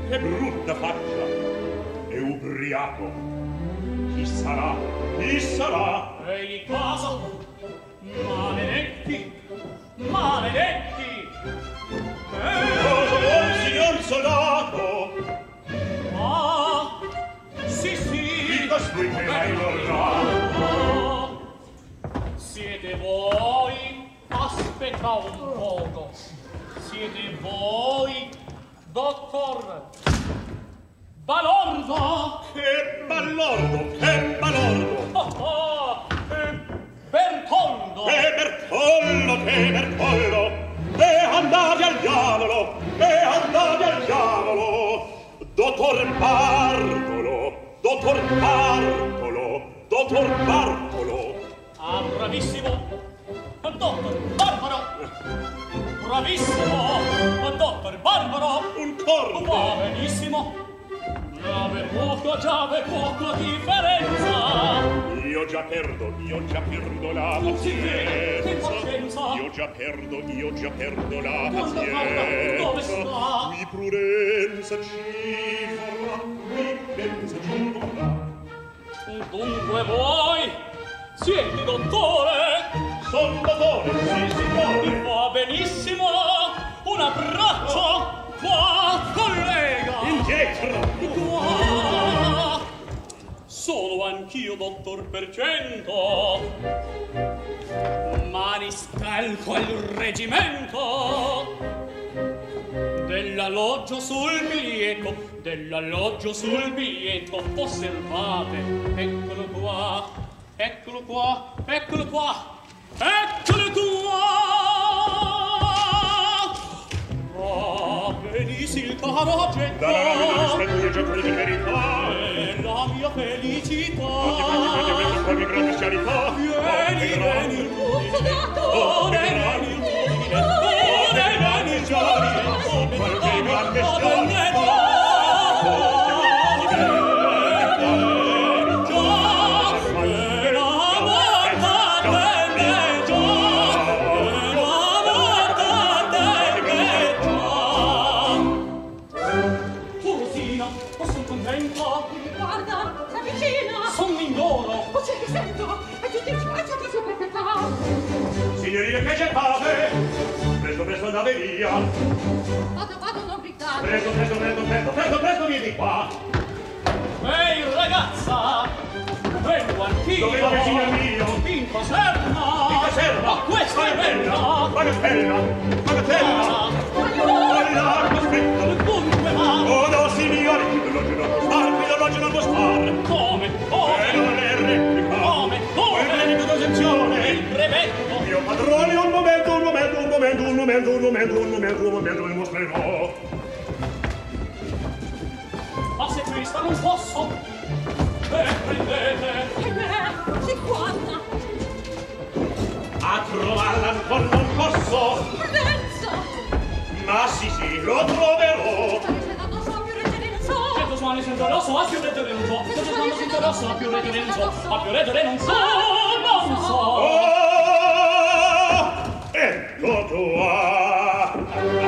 che brutta faccia! È ubriaco! Chi sarà? Chi sarà? Ehi, cosa? Maledetti! Maledetti! Cosa vuol, signor soldato? Ah, sì, sì! Di costui che mai vorrà! Siete voi? Aspetta un poco. Siete voi, dottor Balordo? Che balordo, che balordo! Oh, oh, eh, Bertoldo! Che Bertoldo, che Bertoldo! E andate al diavolo, e andate al diavolo! Dottor Bartolo, dottor Bartolo, dottor Bartolo! Ah, bravissimo! Dottor Barbaro! Bravissimo! Dottor Barbaro! Un corno! Va benissimo! Giave poco, giave poco differenza! Io già perdo, io già perdo la Non si vede, che pazienza. pazienza! Io già perdo, io già perdo la Quando parla, pazienza. dove sta? Qui prudenza ci vorrà, qui prudenza ci vorrà. Dunque voi siete dottore? Son dottore, sì signore. Va benissimo! Un abbraccio! Qua, collega! Indietro. Qua! Sono anch'io dottor per cento! Maniscalco al reggimento! Dell'alloggio sul biglietto, dell'alloggio sul biglietto, osservate, eccolo qua, eccolo qua, eccolo qua, eccolo qua! Ah, benissimo il caroggetto! La la la rispetto io già quello di verità. È la mia felicità! Non ti prendi, prendi, prendi, prendi, prendi, specialità. Vieni, vieni, il tuo soldato! Oh, vieni, vieni, il tuo diletto! Oh, vieni, il tuo diletto! Qualche gran bestiale. Guarda, si avvicina! Son miglioro! Oh, c'è che sento! E tu ti piace su per carità! Signorine, che c'è fate? Presto, presto, andate via. Vado, vado, non gridate! Presto, presto, presto, presto, presto, presto, vieni qua. Ehi, ragazza! Vengo anch'io! Dove vai, signor mio? In caserma! In caserma? Ma questa è bella! Bagatella, bagatella. Guarda, aspetta. Dunque va! Oh no, signore, qui l'orologio non può star, qui l'orologio non può star. Come? Come? E non è replica. Come? Come? Il credito d'esenzione. Il brevetto! Mio padrone, un momento, un momento, un momento, un momento, un momento, un momento, un momento, vi mostrerò. Ma se questa non posso! E prendete! E me, cinquanta! A trovarla ancora non posso. Prudenza! Ma sì, sì, lo troverò. Sarete dato so più reggere non so! Cento suoni sento rosso, a più reggere non so! Cento suoni sento rosso, a più reggere non so! A più reggere non so! Non so! Oh, ecco qua.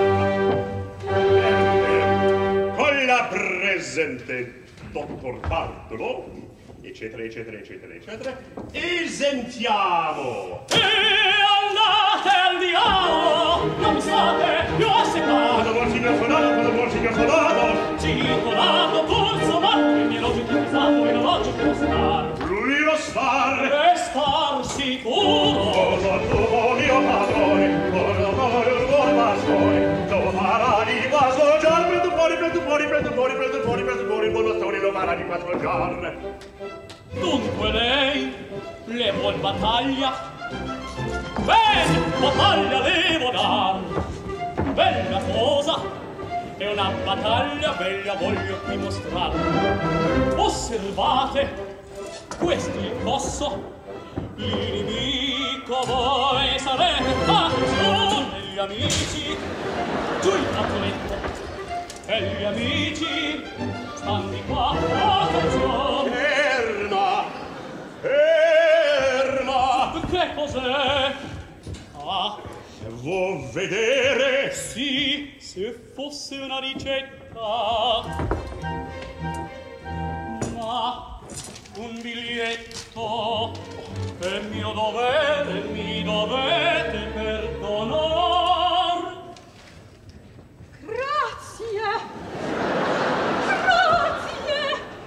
Con la presente dottor Bartolo, eccetera, eccetera, eccetera, eccetera, esentiamo. E andate al diavolo! Non state più a seccare! Cosa vuol signor soldato? Cosa vuol signor soldato? Citolato corso ma il mio elogio più pesato e l'elogio più star! Lui lo star. E star sicuro! Cosa tu, mio padrone? Cosa vuole un buon bastone? Lo farà di qua soggiar. Preto fuori, preto fuori, preto fuori, preto fuori, preto fuori. Il buon bastone lo farà di qua soggiar. Dunque lei le vuol battaglia? Bene, battaglia devo dar! Bella cosa! E una battaglia bella voglio dimostrar. Osservate, questo è il cosso. L'inimico voi sarete. Attenzione, gli amici! Giù il fazzoletto! E gli amici stanno di qua. Attenzione! Ferma! Ferma! Che cos'è? Ah, Vuol vedere? sì, se fosse una ricetta pietà. Ma un biglietto è mio dovere, mi dovete perdonar. Grazie. Grazie.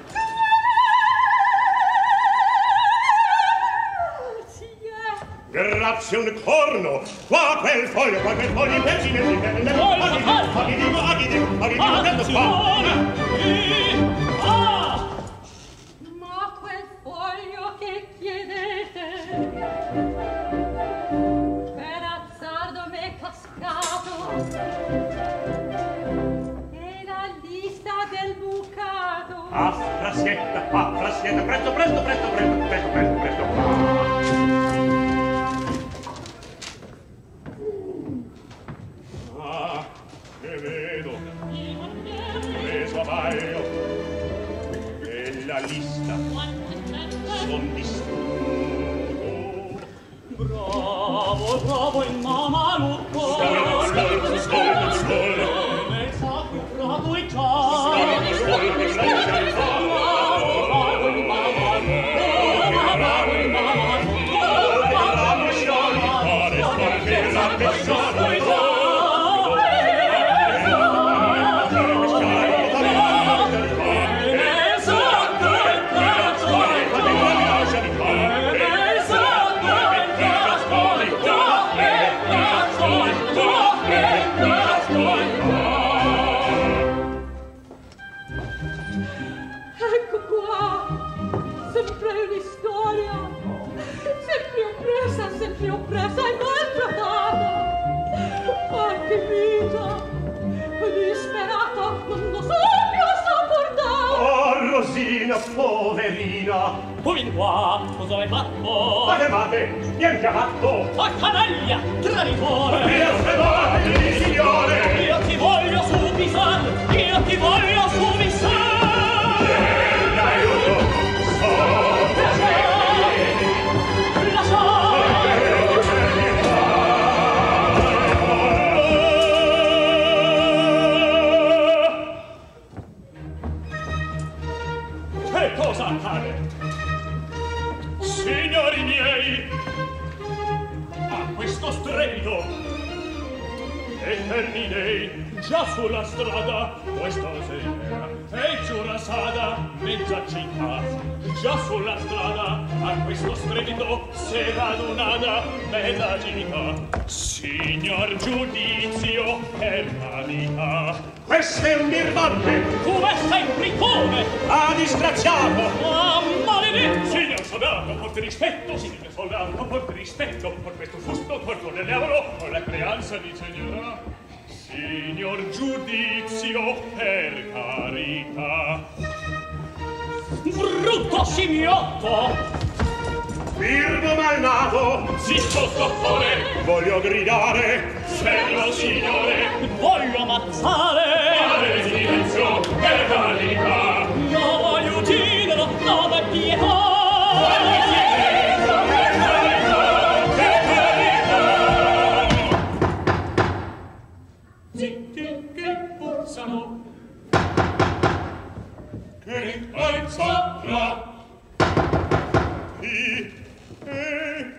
Grazie. Grazie un corno. Qua quel foglio, qua quel foglio, perci nel di nel di nel aghi dico, aghi dico, aghi dico, prendo qua. Ma quel foglio che chiedete per azzardo m'è cascato è la lista del bucato. Ah, frasietta, ah, frasietta, presto, presto, presto, presto, presto, presto, presto, qua. Ah, che vedo, preso a baio, e la lista, son distrutto. Bravo, bravo il mamalucco. Skol, skol, skol, skol. Nel sacro prato e già. Skol, skol, skol, skol. Bravo il mamalucco. Bravo il mamalucco. Bravo il mamalucco. Ecco qua, sempre un'istoria, sempre oppressa, sempre oppressa e maltrattata. Ah, che vita, disperata, non lo so più sopportare. Oh, Rosina, poverina. Tu vieni qua, cosa hai fatto? Ma che fate? Vieni chiamato. A canaglia, traditore. Via, sedate, signore. Io ti voglio subisar, io ti voglio subisar. L'aiuto, sopra Che cosa accade? Signori miei, a questo strepito e terminei già sulla strada questa sera e giù rasata mezza città. Già sulla strada a questo strepito si è radunata mezza città. Signor giudizio per carità, questo è un birbante. Tu sei un bricone. Ah, disgraziato. Ah, maledetto. signor soldato, porti rispetto, signor soldato, porti rispetto per questo fusto corpo dell'euro con la creanza di signora. Signor giudizio per carità. Brutto scimmiotto. Birbo malnato. Zitto, scoffone, Voglio gridare. fermo signore, Voglio ammazzare. fare silenzio per carità. Io voglio ucciderlo, dove pietà. Zitti che puzzano, che poi sopra i e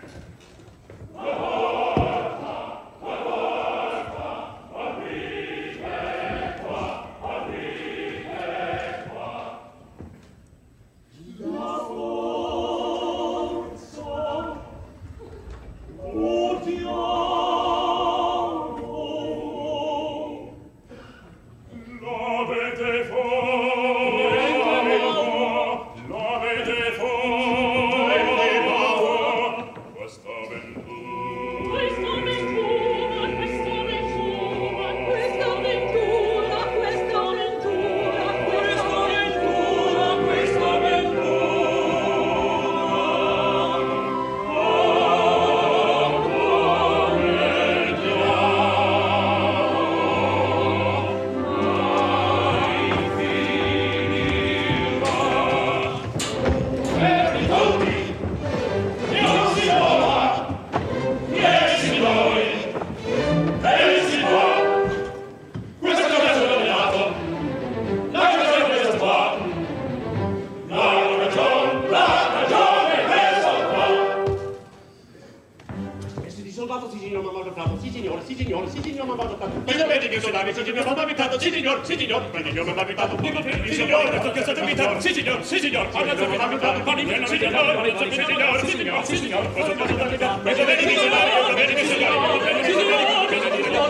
sì signor, mamma adottato, sì signor, sì signor, sì signor, mamma adottato. Vedo vedi che sono sì signor, mamma abitato, sì signor, sì signor, vedi che mamma abitato, dico per sì signor, detto che state abitato, sì signor, sì signor, parla che mamma abitato, parli che non sì signor, sì signor, sì signor, sì signor, cosa fate da abitato, vedo vedi che sono vedo vedi che sono sì signor, dico vedi che sono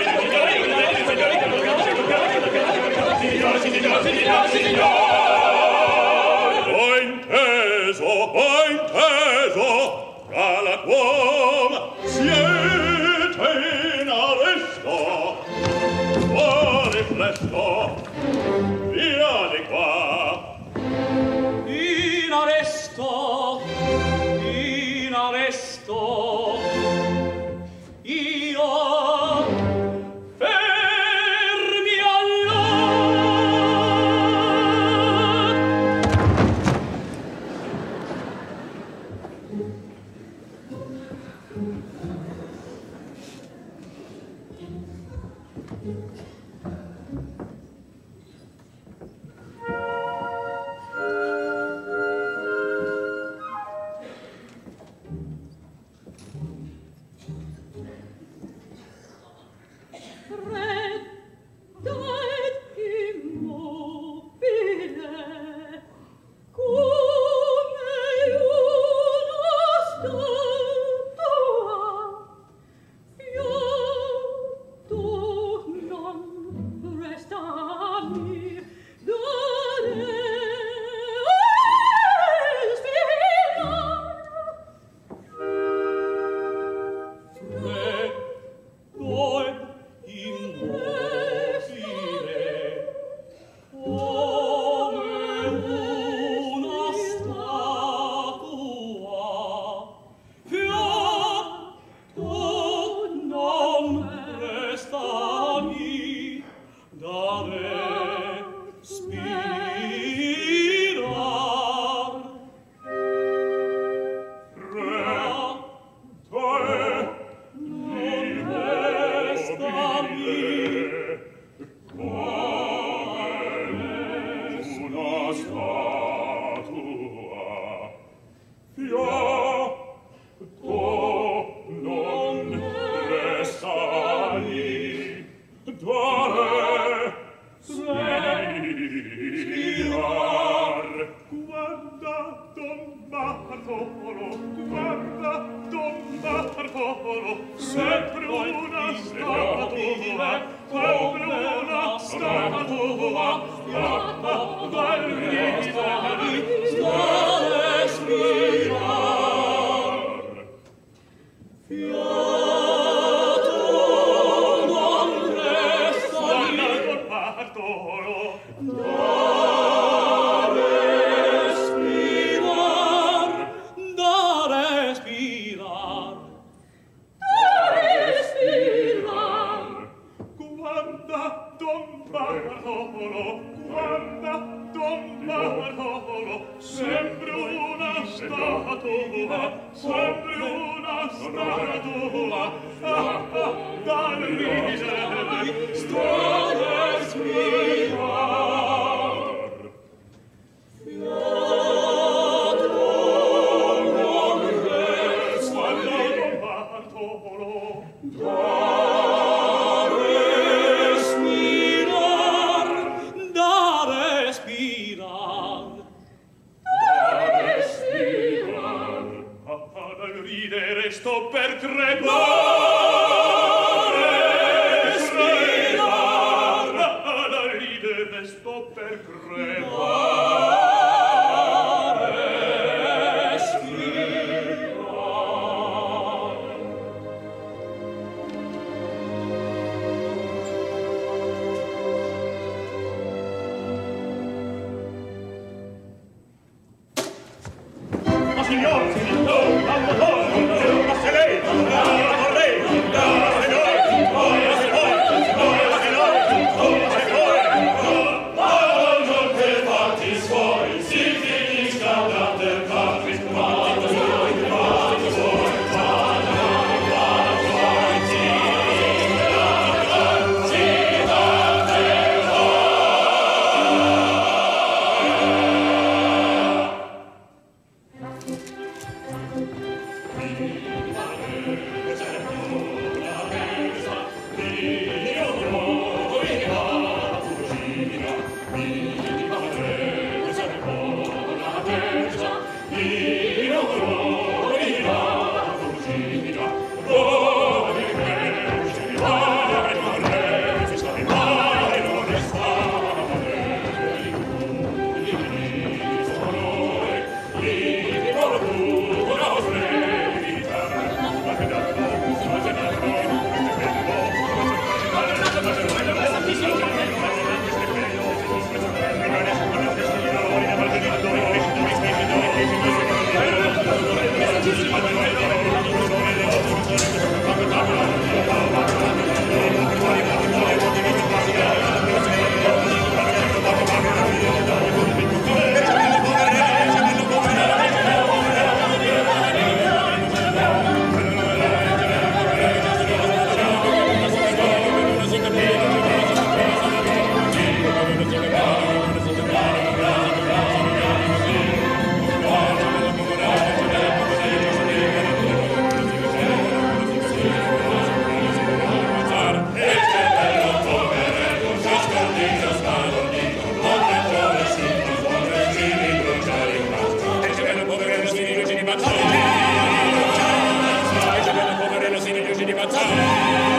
sì signor, sì signor, sì signor. Ho inteso, ho inteso, Galaquom, siete in arresto. Oh, riflesso, via di qua. In arresto, in arresto, io fermi allora. si riduce di passare.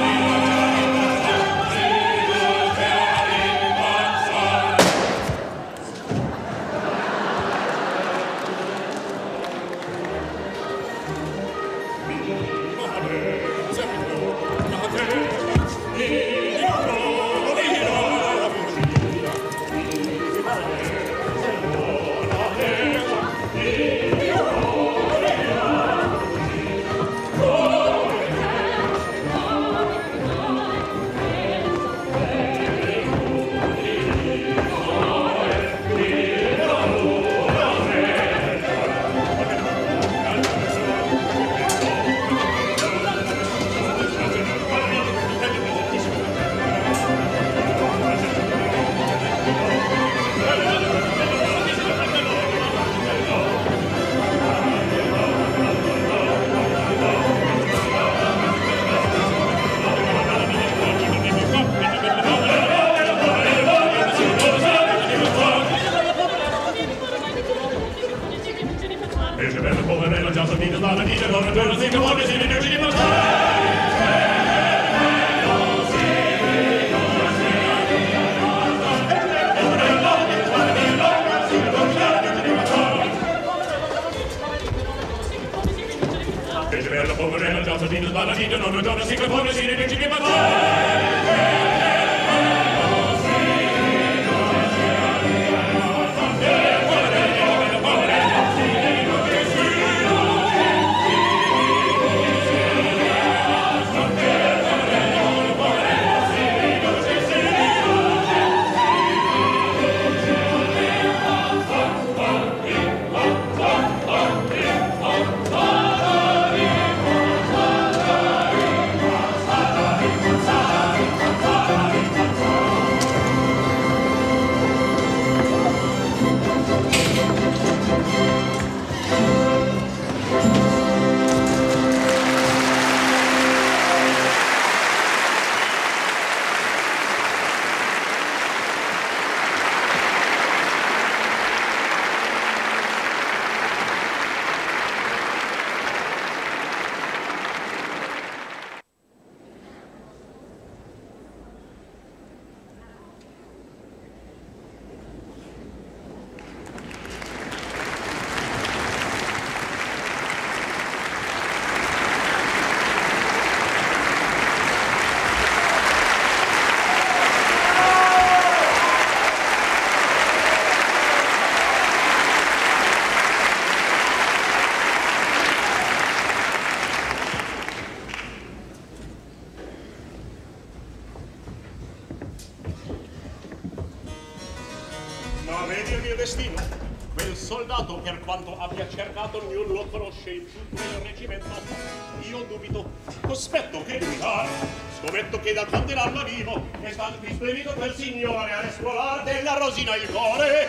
Il cuore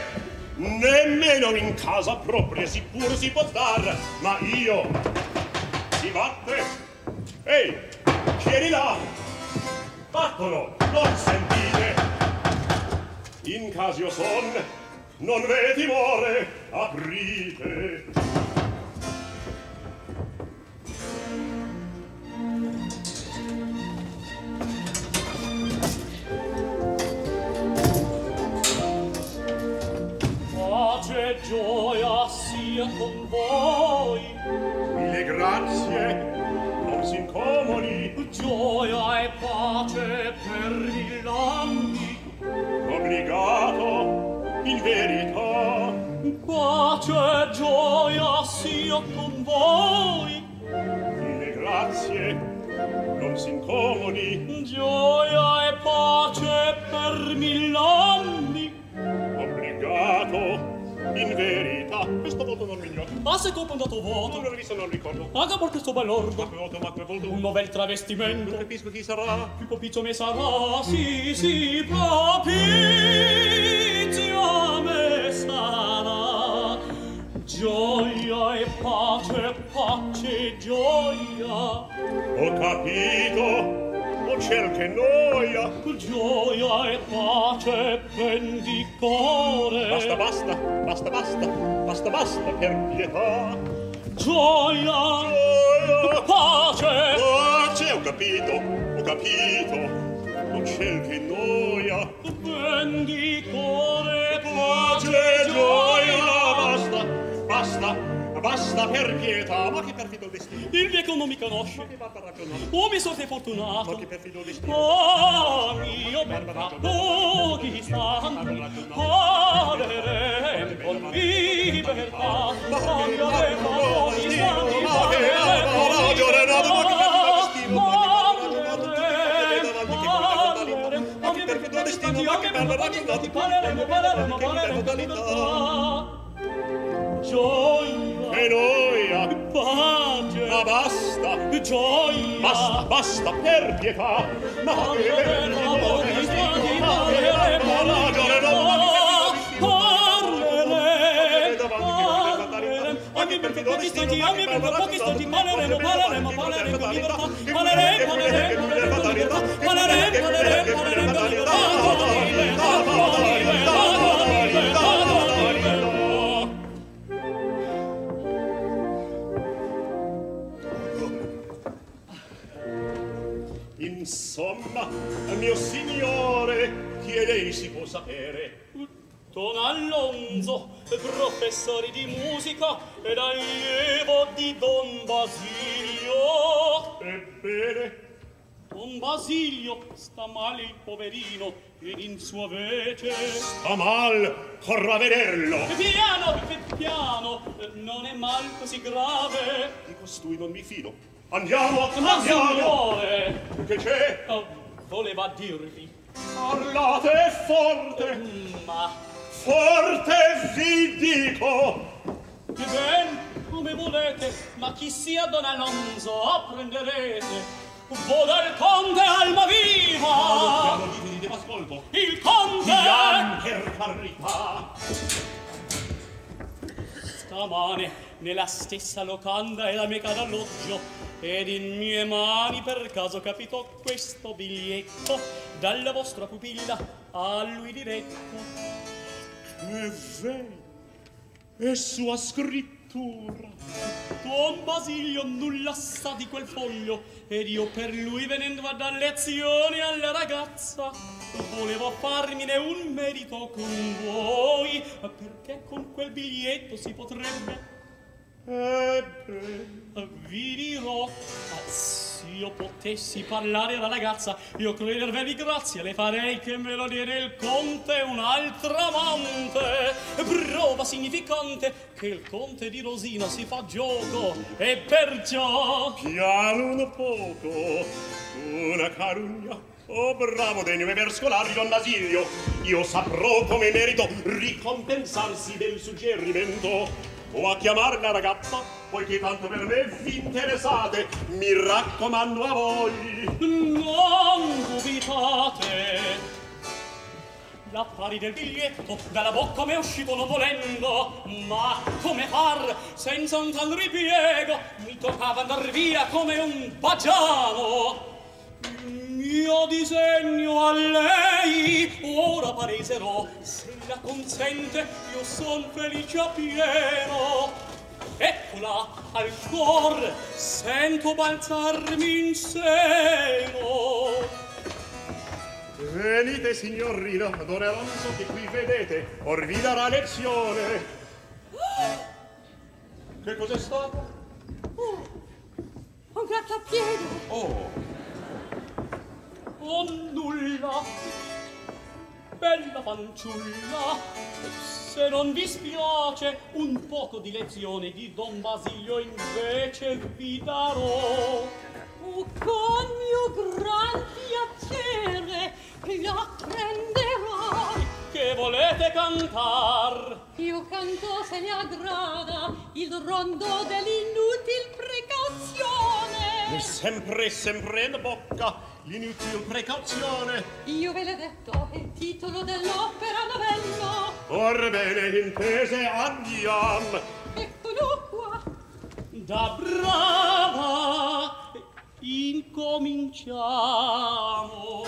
nemmeno in casa propria si pur si può star, ma io si batte. Ehi, chiedi là, battono, non sentite. In caso io son, non ve timore, aprite. Gioia sia con voi. Mille grazie, non si incomodi. Gioia e pace per mill'anni. Obbligato, in verità. Pace e gioia sia con voi. Mille grazie, non si incomodi. Gioia e pace per mill'anni. Obbligato, in verità. Questo voto non mi ignoto. A secondo dato voto. Non l'ho visto, non ricordo. Aga per questo bell'ordo. Ma che voto, ma che voto? Un novel travestimento. Non capisco chi sarà. Più popizio me sarà. Sì, sì, popizio me sarà. Gioia e pace, pace e gioia. Ho capito. Oh, ciel che noia. Gioia e pace, ben di core. Basta, basta, basta, basta, basta, basta, per pietà. Gioia, Gioia, pace, pace. capito, ho capito. Oh ciel che noia. Prendi cuore, pace, gioia. Basta, basta. Basta per pietà, ma che perfido destino. Il vieco non mi conosce. Ma che barbara conosce. Oh, mi sorte fortunato. Ma che perfido destino. Oh, mio belva, oh, chi sta? Oh, le con libertà. Oh, mio belva, oh, chi sta? Ma che barbara ragione, no, ma che perfido destino. Ma che barbara destino. Parleremo, parleremo, parleremo. Gioia. Che noia. Pace. Ma basta. Gioia. Basta, basta, per pietà. Ma che perfido destino. Ma che barbara ragione, no, ma che perfido destino. Parleremo, parleremo, parleremo con libertà. Parleremo, parleremo, parleremo con libertà. Parleremo, parleremo, parleremo con libertà. Insomma, mio signore, chi è lei si può sapere? Don Alonso, professore di musica ed allievo di Don Basilio. Ebbene? Don Basilio sta male il poverino ed in sua vece. Sta mal, corro a vederlo. Piano, piano, non è mal così grave. Di costui non mi fido. Andiamo, Ma andiamo! signore! Che c'è? Oh, voleva dirvi. Parlate forte! Ma... Forte vi dico! Che ben, come volete, ma chi sia Don Alonso apprenderete. Voda il conte Almaviva! Ma non dite, dite, ascolto. Il conte! Pian per carità! Stamane, nella stessa locanda e la mia d'alloggio, ed in mie mani per caso capitò questo biglietto dalla vostra pupilla a lui diretto. Che vei! E sua scrittura! Don Basilio nulla sa di quel foglio ed io per lui venendo a dar lezioni alla ragazza volevo farmine un merito con voi perché con quel biglietto si potrebbe. Ebbene, vi dirò, se io potessi parlare alla ragazza, io crederveli grazia le farei che me lo diede il conte un'altra amante, prova significante che il conte di Rosina si fa gioco e perciò piano un poco, una carugna. Oh, bravo, degno e ver scolari, Don Basilio. Io saprò come merito ricompensarsi del suggerimento. O a chiamare la ragazza, poiché tanto per me vi interessate, mi raccomando a voi. non dubitate. L'affari del biglietto dalla bocca m'è uscito non volendo, ma come far senza un tal ripiego? Mi toccava andar via come un bagiano. Io disegno a lei, ora paleserò, se la consente io son felice a pieno. Eccola al cor, sento balzarmi in seno. Venite, signorino, Don Alonso, che qui vedete, or vi darà lezione. Che cos'è stato? Oh, un grattapiede. Oh. Oh, nulla, bella fanciulla, se non vi spiace un poco di lezione di Don Basilio invece vi darò. Oh, con mio gran piacere la prenderò. Che volete cantar? Io canto se mi aggrada il rondo dell'inutil precauzione. E sempre, sempre in bocca l'inutil precauzione. Io ve l'ho detto, è il titolo dell'opera novello. Orbene, intese, andiam. Eccolo qua. Da brava incominciamo.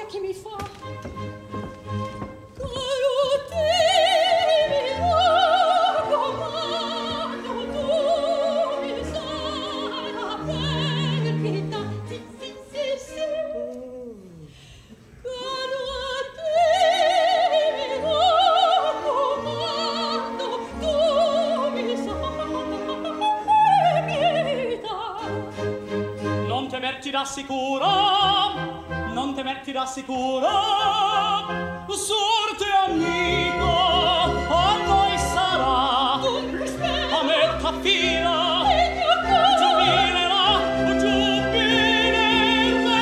che mi fa. Ti rassicuro, non temerti rassicuro, sorte amica, a noi sarà, a me t'affina, giubilerà, giubilerà.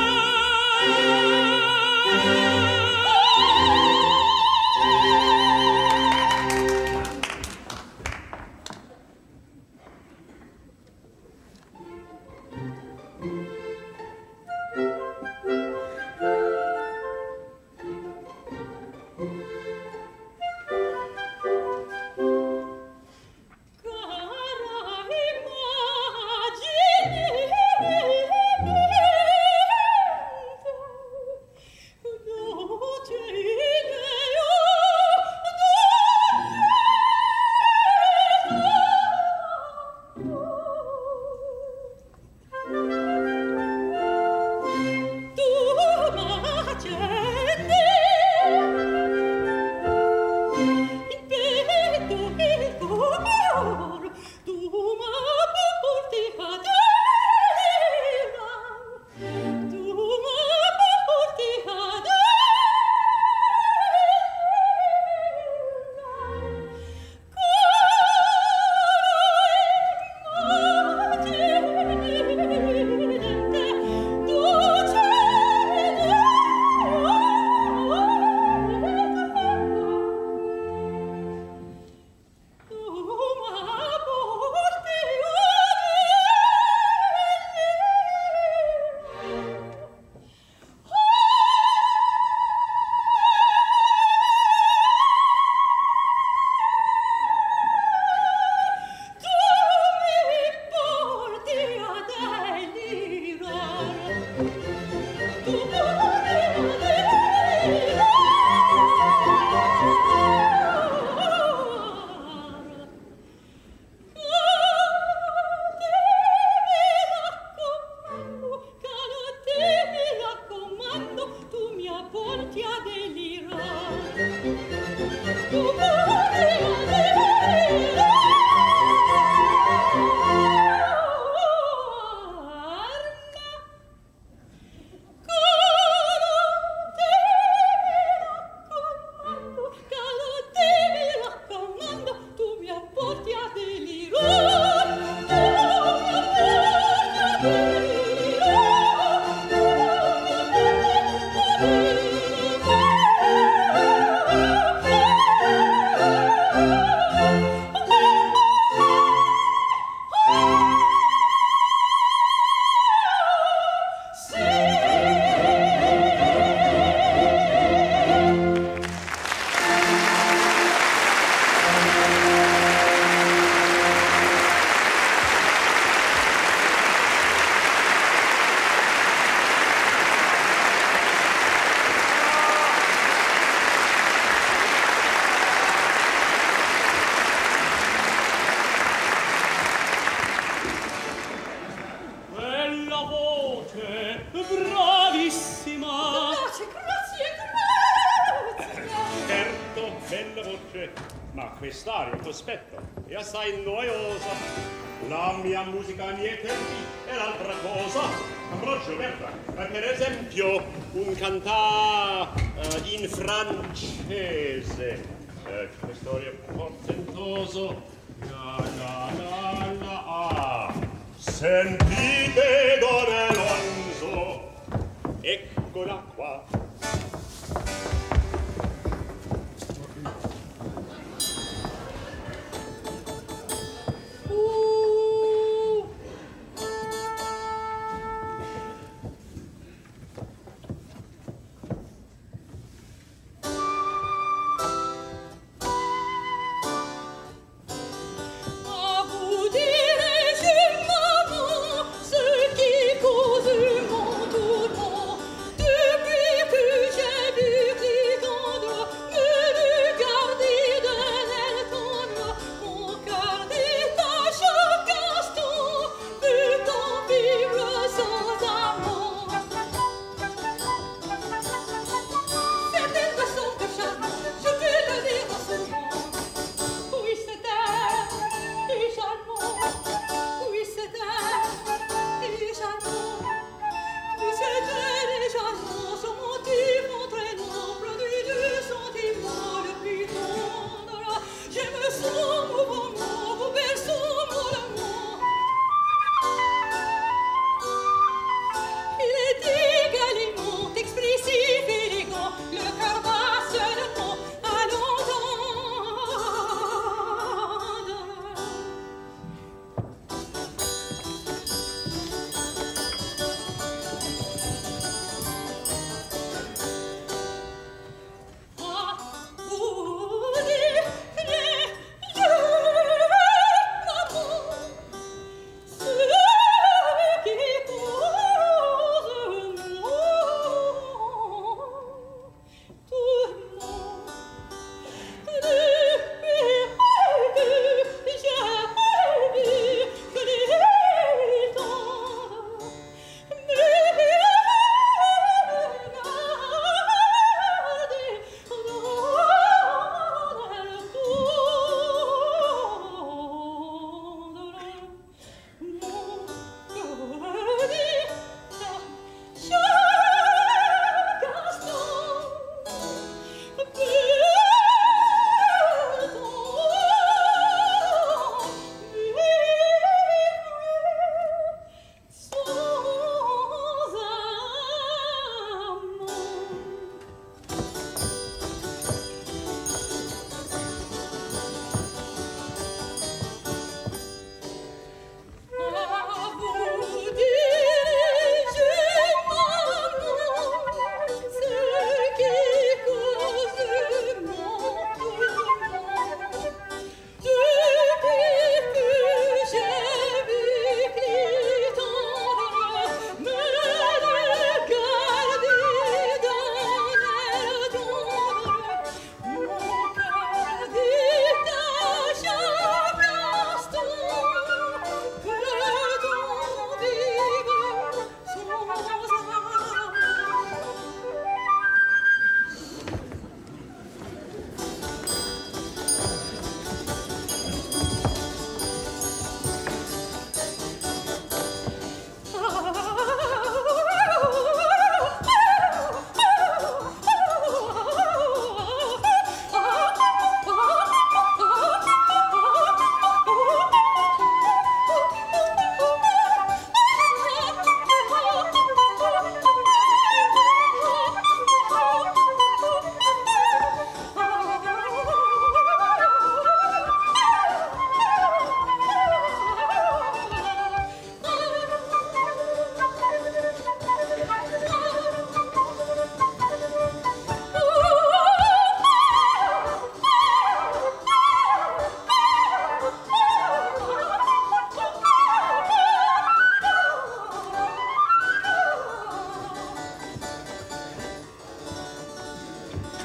Ma quest'aria, cospetto, è assai noiosa. La mia musica ai miei tempi è l'altra cosa. Ambrogio, Berta, per esempio, un cantà uh, in francese. Eh, questo è portentoso. La, la, la, la, ah. Sentite, Don Alonso, eccola qua. Depuis que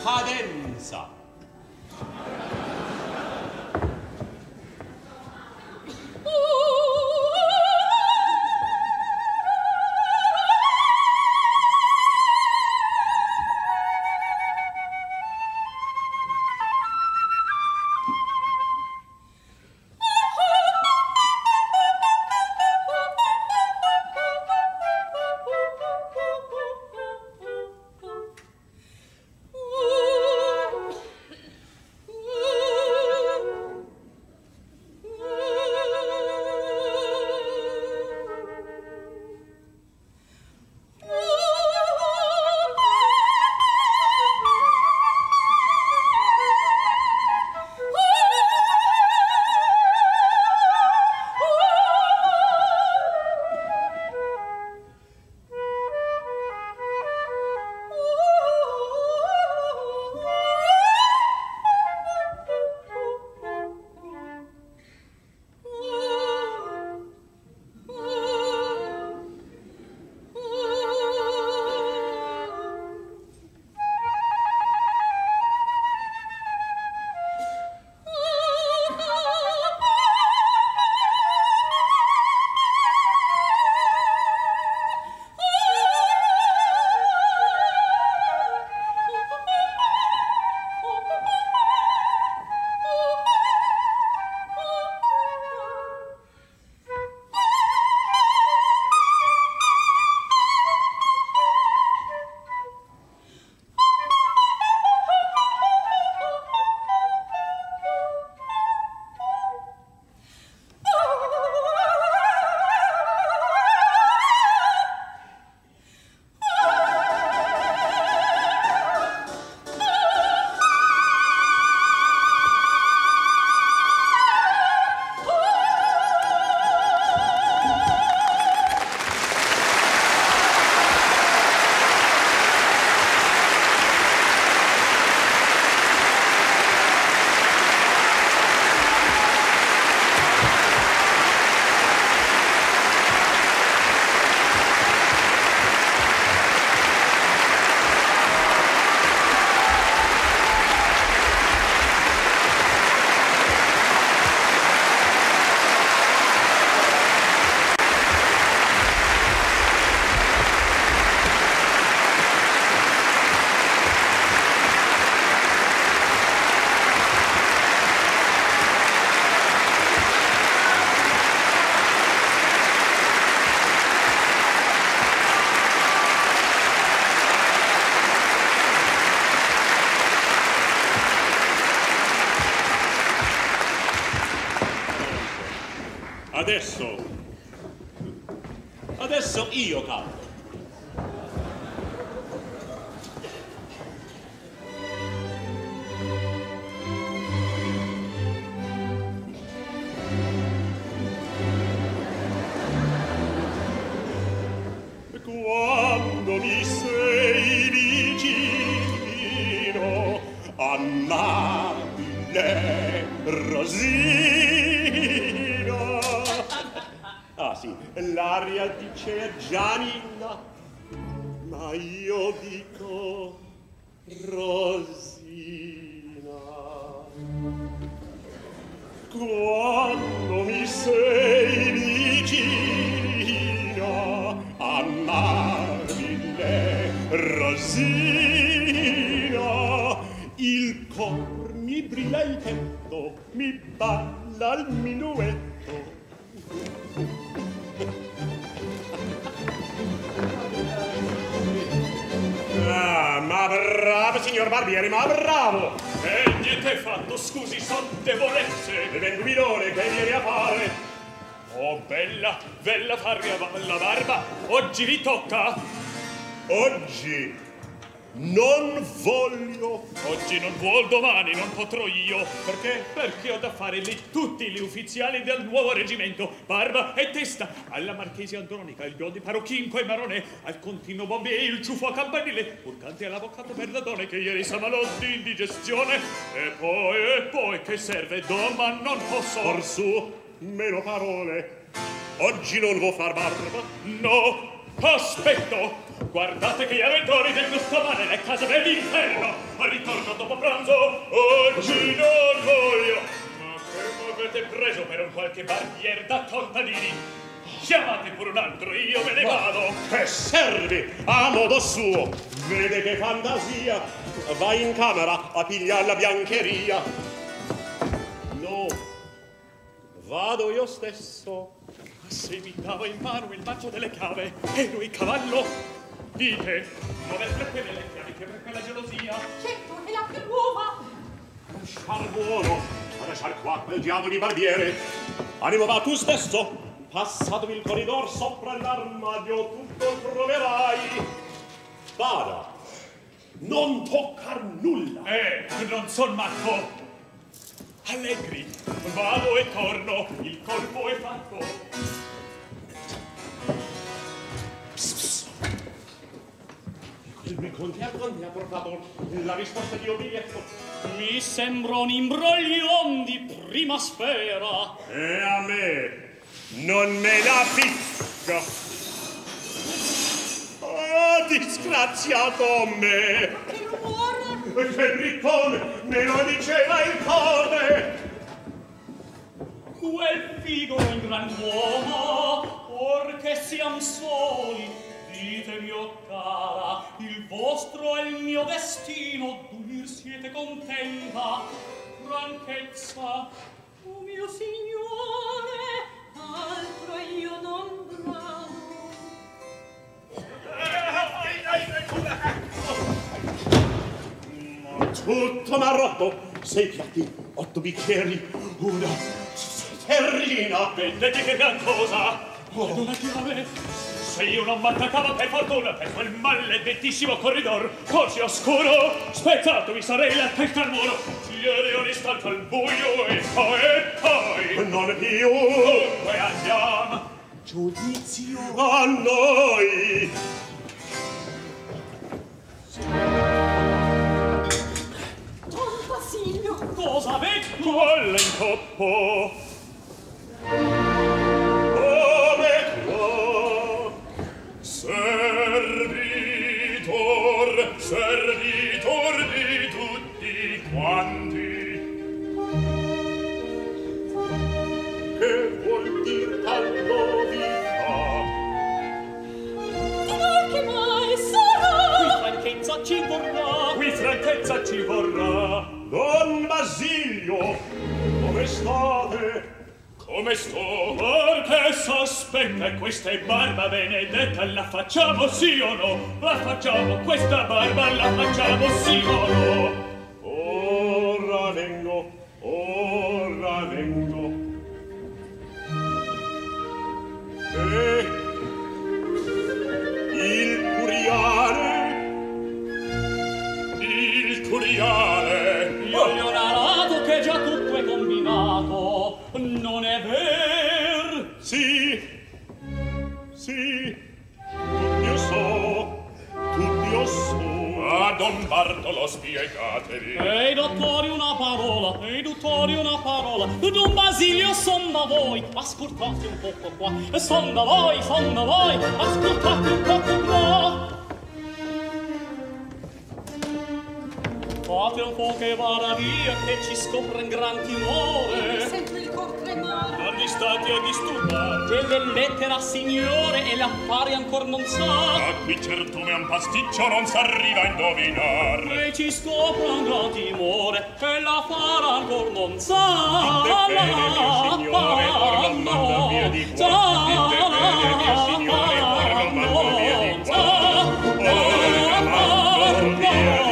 cadenza. Adesso, adesso io canto. Quando mi sei vicino, amabile Rosina. Ah sì, l'aria dice Gianina, ma io dico Rosina. Quando mi sei vicino, amabile Rosina, il cor mi brilla il petto, mi balla il minuetto. Ah, ma bravo, signor Barbieri, ma bravo! E niente fatto, scusi, son debolezze. E vengo milone, che vieni a fare? Oh, bella, bella farmi la barba. Oggi vi tocca? Oggi non voglio. Oggi non vuol, domani non potrò io. Perché? Perché ho da fare lì tutti gli ufficiali del nuovo reggimento, barba e testa, alla marchesi Andronica, il biondi Parochinco e Marone, al continuo Bombi e il ciuffo a campanile, purcanti all'avvocato Bernardone che ieri sa malò di indigestione. E poi, e poi, che serve? Domani non posso. Orsù, meno parole. Oggi non vuoi far barba? No. Aspetto! Guardate che gli avventori del nostro mare le case dell'inferno! Al ritorno dopo pranzo, oggi non voglio! Ma che m'avete preso per un qualche barbier da contadini? Chiamate pure un altro, io me ne vado! Che servi a modo suo! Vede che fantasia! Vai in camera a pigliar la biancheria! No, vado io stesso. Se mi dava in mano il bacio delle chiave e lui cavallo, dite, non è per quelle le chiavi che per quella gelosia. Certo, è la più nuova. Lasciar buono, a lasciar qua quel diavolo di barbiere. Animo, va tu stesso. Passatomi il corridor sopra l'armadio, tutto troverai. Vada, non toccar nulla. Eh, non son matto. Allegri, vado e torno, il colpo è fatto. Psst, psst. Il mio conte a conte ha portato la risposta di un biglietto. Mi sembra un imbroglion di prima sfera. E a me non me la ficca. Oh, disgraziato me! Che rumore! Che briccone! Me lo diceva il code! Quel figo è un gran uomo, or che siam soli, ditemi, o cara, il vostro è il mio destino, d'unir siete contenta, franchezza. Oh mio signore, altro io non bramo. Tutto m'ha rotto! Sei piatti, otto bicchieri, una terrina! Vendete che gran cosa? Guardo la chiave. Se io non m'attaccavo per fortuna per quel maledettissimo corridor così oscuro, spezzato vi sarei la testa al muro. Ieri un istante al buio e poi e poi. Non più! Dunque andiamo. Giudizio a noi! Don Basilio! Cosa avete? Quale intoppo? Come qua? Servitor, servitor di tutti quanti. Che vuol dir tallovita? Dirò che mai sarà! Qui franchezza ci vorrà. Qui franchezza ci vorrà. Don Basilio, come state? Come sto? Perché sospetta questa è barba benedetta, la facciamo sì o no? La facciamo, questa barba la facciamo sì o no? Ora vengo, ora vengo. E il curiale, Il curiale. Io gli ho narrato che già tutto è combinato, non è ver? sì, sì, tutti io so, tutti io so. A Don Bartolo spiegatevi. Ehi dottori una parola, ehi dottori una parola. Don Basilio son da voi, ascoltate un poco qua. Son da voi, son da voi, ascoltate un poco qua. Fate un po' che vada via, che ci scopre un gran timore. Sento il cor tremare. Non state a disturbare. Delle lettera signore e l'affare ancor non sa. Ma qui certo me un pasticcio non s'arriva a indovinar. E ci scopre un gran timore e l'affare ancor non sa. Dite bene, mio signore, or non manda via di qua. Dite bene, mio signore, or non manda via di qua. Or non manda via di qua.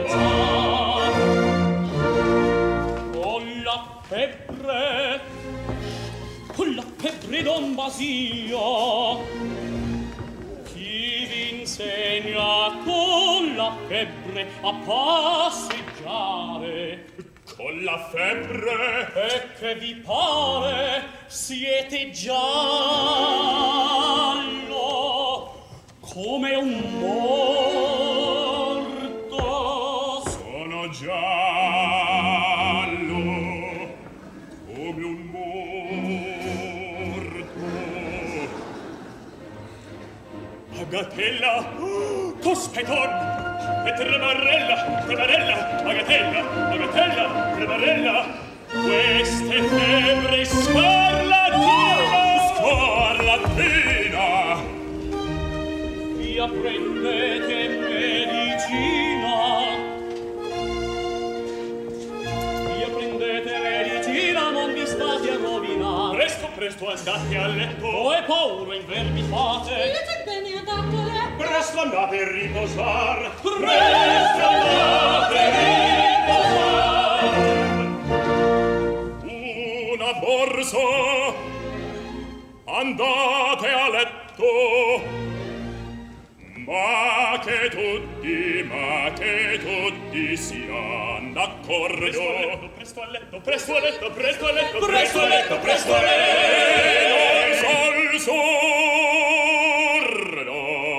Febbre, con la febbre Don Basilio, chi vi insegna con la febbre a passeggiare? Con la febbre. E che vi pare siete giallo come un morto? Sono giallo come un morto. bagatella, cospetor, e tremarella, tremarella, bagatella, bagatella, tremarella. Queste febbre scarlatina, scarlatina. Via prendete medicina, via prendete medicina, non vi state a rovinare. Presto, presto andate a letto, o è paura in vermi fate. Siete bene andato a letto. Presto andate a riposar, presto andate a riposar. Una borsa, andate a letto, ma che tutti, ma che tutti siano d'accordo. Presto a letto, presto a letto, presto a letto, presto a letto, presto a letto. Sol sordo,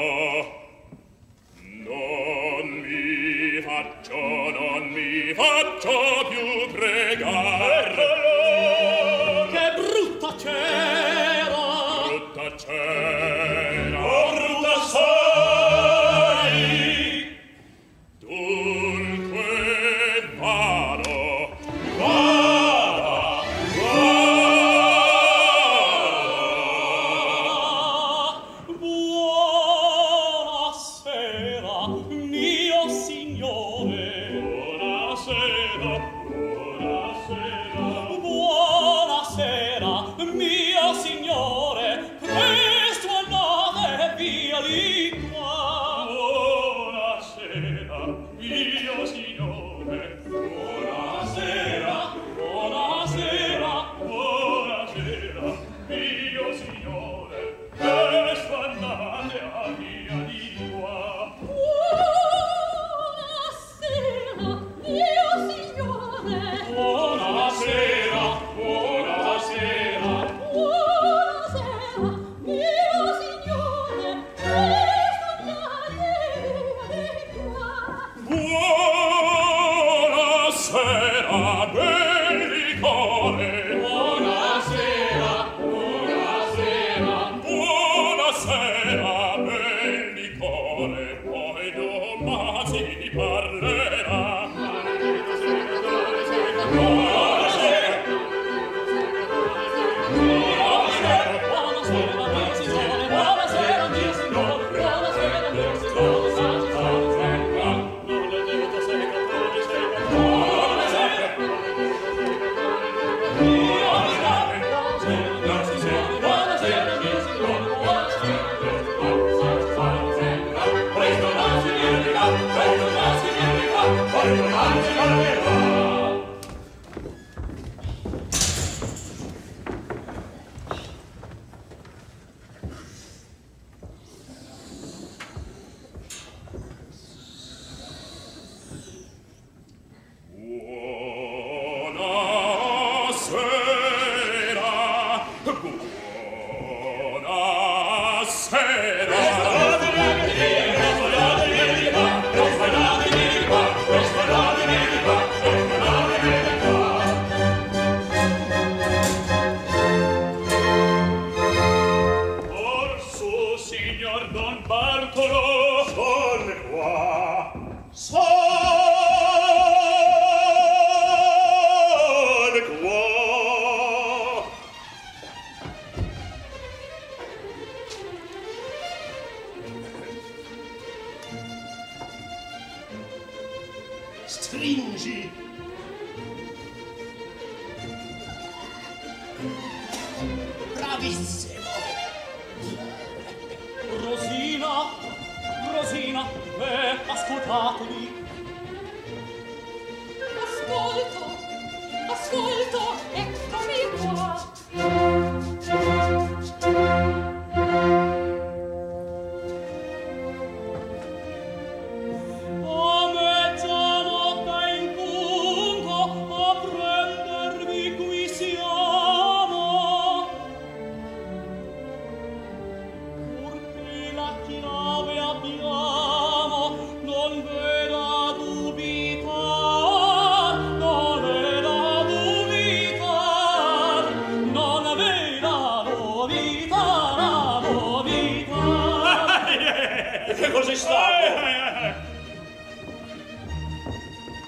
non mi faccio, non mi faccio più pregare. Che brutta cera, brutta cera, oh, brutta sei. Dunque vado, vada, vada. Buonasera, mio signore. Buonasera, buonasera. Buonasera, mio signore. Presto andate via di qua. Buonasera, mio signore. Buonasera, buonasera, buonasera, mio signore. Presto andate via di qua. Buonasera, mio signore. Buonasera, buonasera. Buonasera, mio signore. Presto andate via di qua. Buonasera, bellicore. Buonasera, buonasera. Buonasera, bellicore. Poi domani si parlerà. Buonasera. Buonasera, mio signore. Buonasera, mio signore. Buonasera, mio signore. Non le dico se ne capisce, se ne capisce. Buonasera. Buonasera, mio signore. Buonasera, mio signore. Presto non si dirà, presto non si dirà, presto non si dirà. Orso, signor Don Bartolo, son qua, son qua. Stringi. Bravissimo. Rosina, Rosina, eh, ascoltatemi. Ascolto, ascolto, eccomi qua. A mezzanotte in punto a prendervi qui siamo. Purché la chiave abbiamo, non ve la dubitar, non ve la dubitar, non ve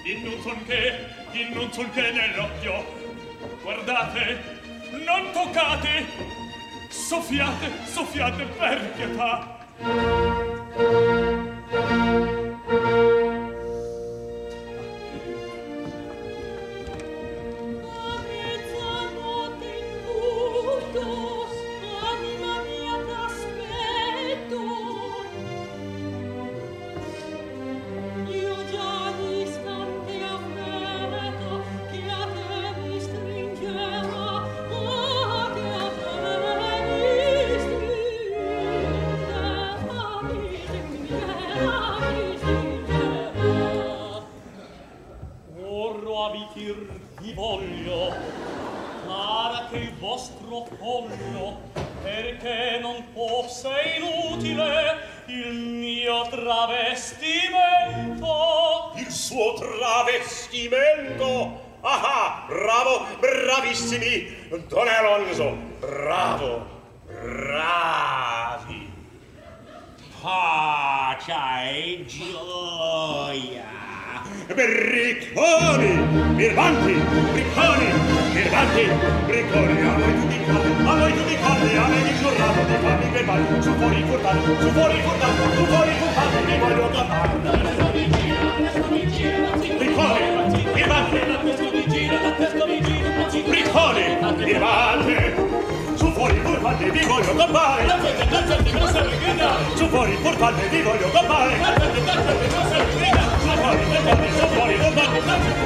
in non son che, in non son che nell'occhio. Guardate, non toccate, soffiate, soffiate per pietà. Vi voglio, cara che il vostro collo, perché non fosse inutile il mio travestimento. Il suo travestimento? Ah ah, bravo, bravissimi, Don Alonso, bravo, bravi. Pacia e gioia. Bricconi, birbanti, bricconi, birbanti, bricconi, a voi tutti calli, a voi tutti calli, a me di giornato di farmi verbali, su fuori furtati, su fuori furtati, su fuori furtati, mi voglio cantare. Bricconi, birbanti, bricconi, birbanti, su fuori furtati, vi voglio campare. Su fuori furtati, vi voglio campare. Su fuori furtati, su fuori furtati,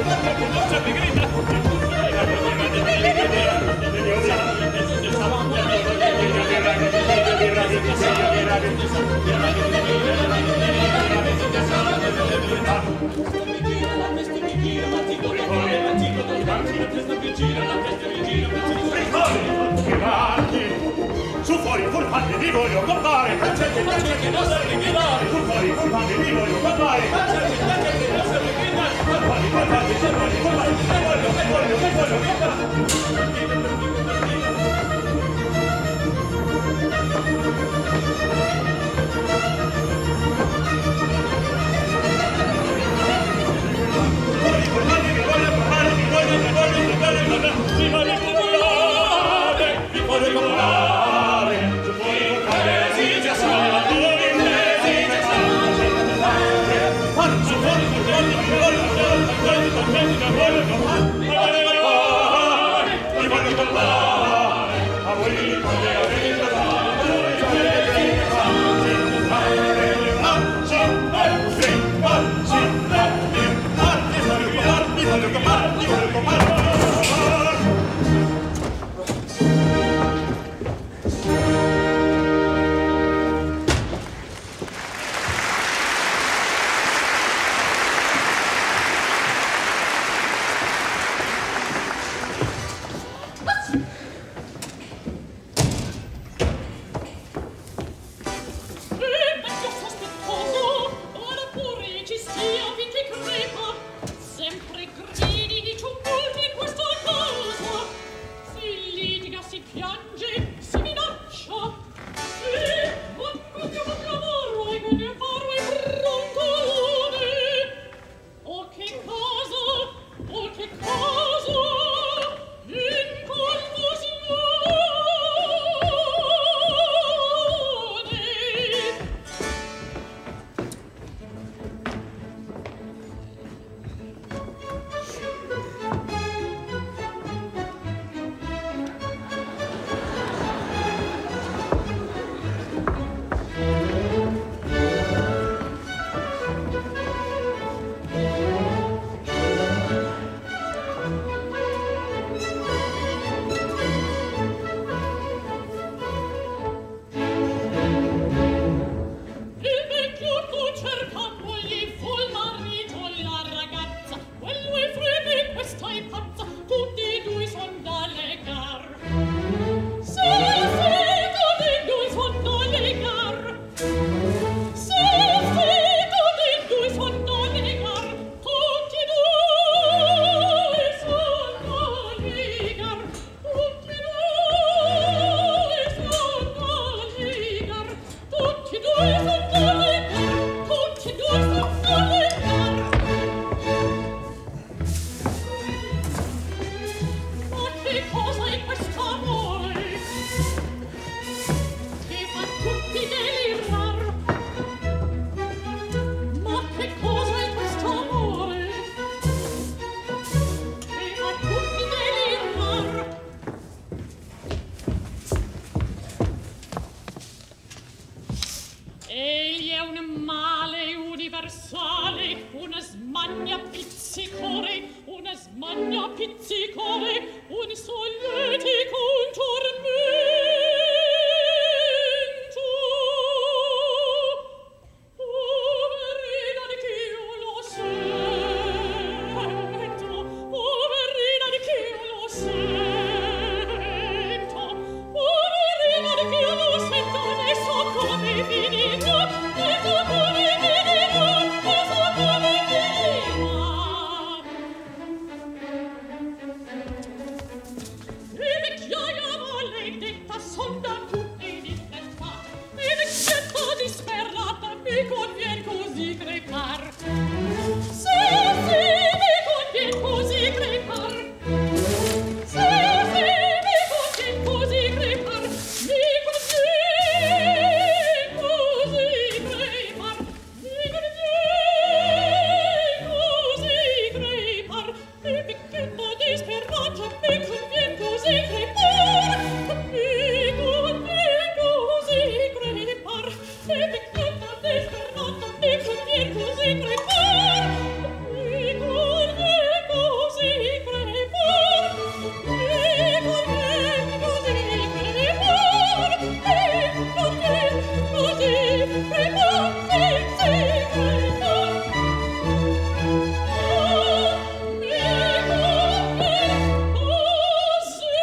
su fuori furfante vi voglio campare. Su fuori furfante vi voglio campare. Su fuori furfante, su fuori furfante vi voglio, vi voglio, vi voglio campare. smania pizzicore, una smania pizzicore, un solletico, un tormento. Poverina di chi io lo sento, poverina di chi io lo sento, poverina di chi io lo sento, ne so come finirà, ne so come finirà, ne so come finirà. E vecchiaia maledetta son da tutti disperata, e vecchietta disperata mi convien così crepar. Sì, sì, mi convien così crepar. Sì, sì, mi convien così crepar. Mi convien così crepar. Mi convien così crepar. E vecchietta disperata mi convien così crepar. Mi convien così crepar. E vecchietta disperata mi convien così crepar. Mi convien così crepar. Mi convien così crepar. Mi convien così crepar. Sì, sì, crepar. Mi convien così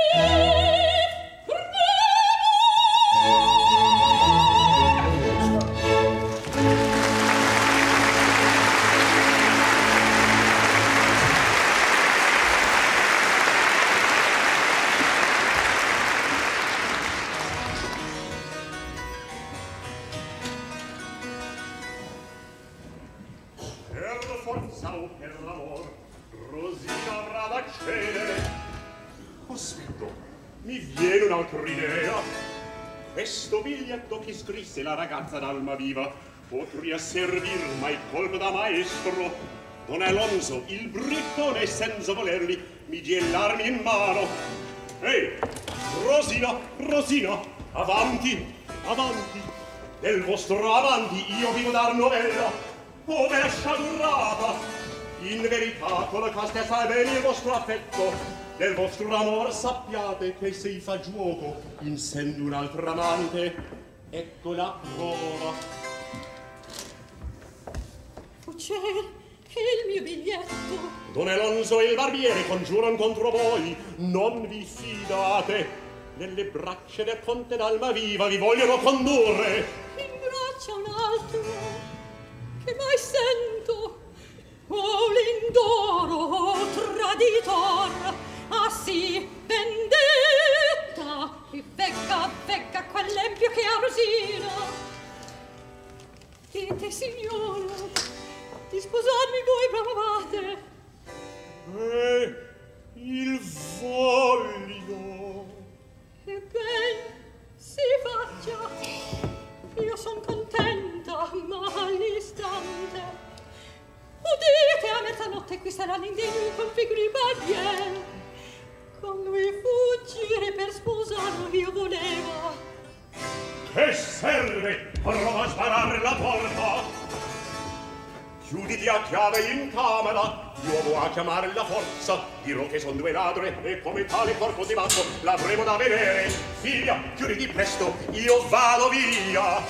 Per forza o per l'amor, Rosina avrà da cedere. Aspetto, mi viene un'altra idea. Questo biglietto che scrisse la ragazza d'Almaviva potria servir mai colpo da maestro. Don Alonso, il briccone, senza volerli, mi die l'armi in mano. Ehi, Rosina, Rosina, avanti, avanti. Del vostro avanti io vivo dar novella. Povera sciagurata, in verità con la casta salve il vostro affetto, del vostro amor sappiate che se i fa giuoco, insendo un altro amante, ecco la prova. Oh ciel, il mio biglietto. Don Alonso e il barbiere congiuran contro voi, non vi fidate, nelle braccia del conte d'Almaviva vi vogliono condurre. In braccia un altro, che mai sento, oh l'indoro, oh traditor, ah sì, vendetta, e vecca, vecca quell'empio che ha Rosina. Dite, signora, di sposarmi voi bravate. Eh, il voglio. Ebben, si faccia. Io son contenta, ma all'istante. Udite, a mezzanotte qui sarà l'indegno con figuri barbiere. Con lui fuggire per sposarlo io volevo. Che serve? Prova a sparare la porta. Chiuditi a chiave in camera. Io vo a chiamare la forza. Dirò che son due ladre e come tale corpo di matto l'avremo da vedere. Figlia, chiuditi presto, io vado via.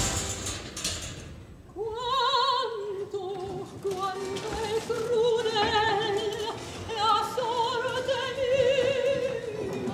Quanto, quanto è crudele la sorte mia.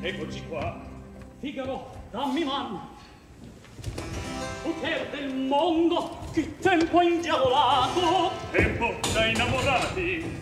Eccoci qua. Figaro, dammi man. Poter del mondo, che tempo indiavolato! Tempo da innamorati.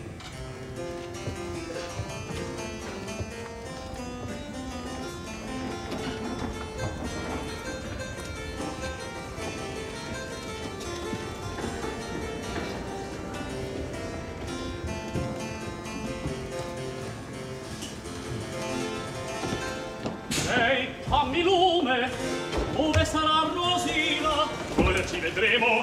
Ehi, fammi lume, dove sarà Rosina? Ora ci vedremo.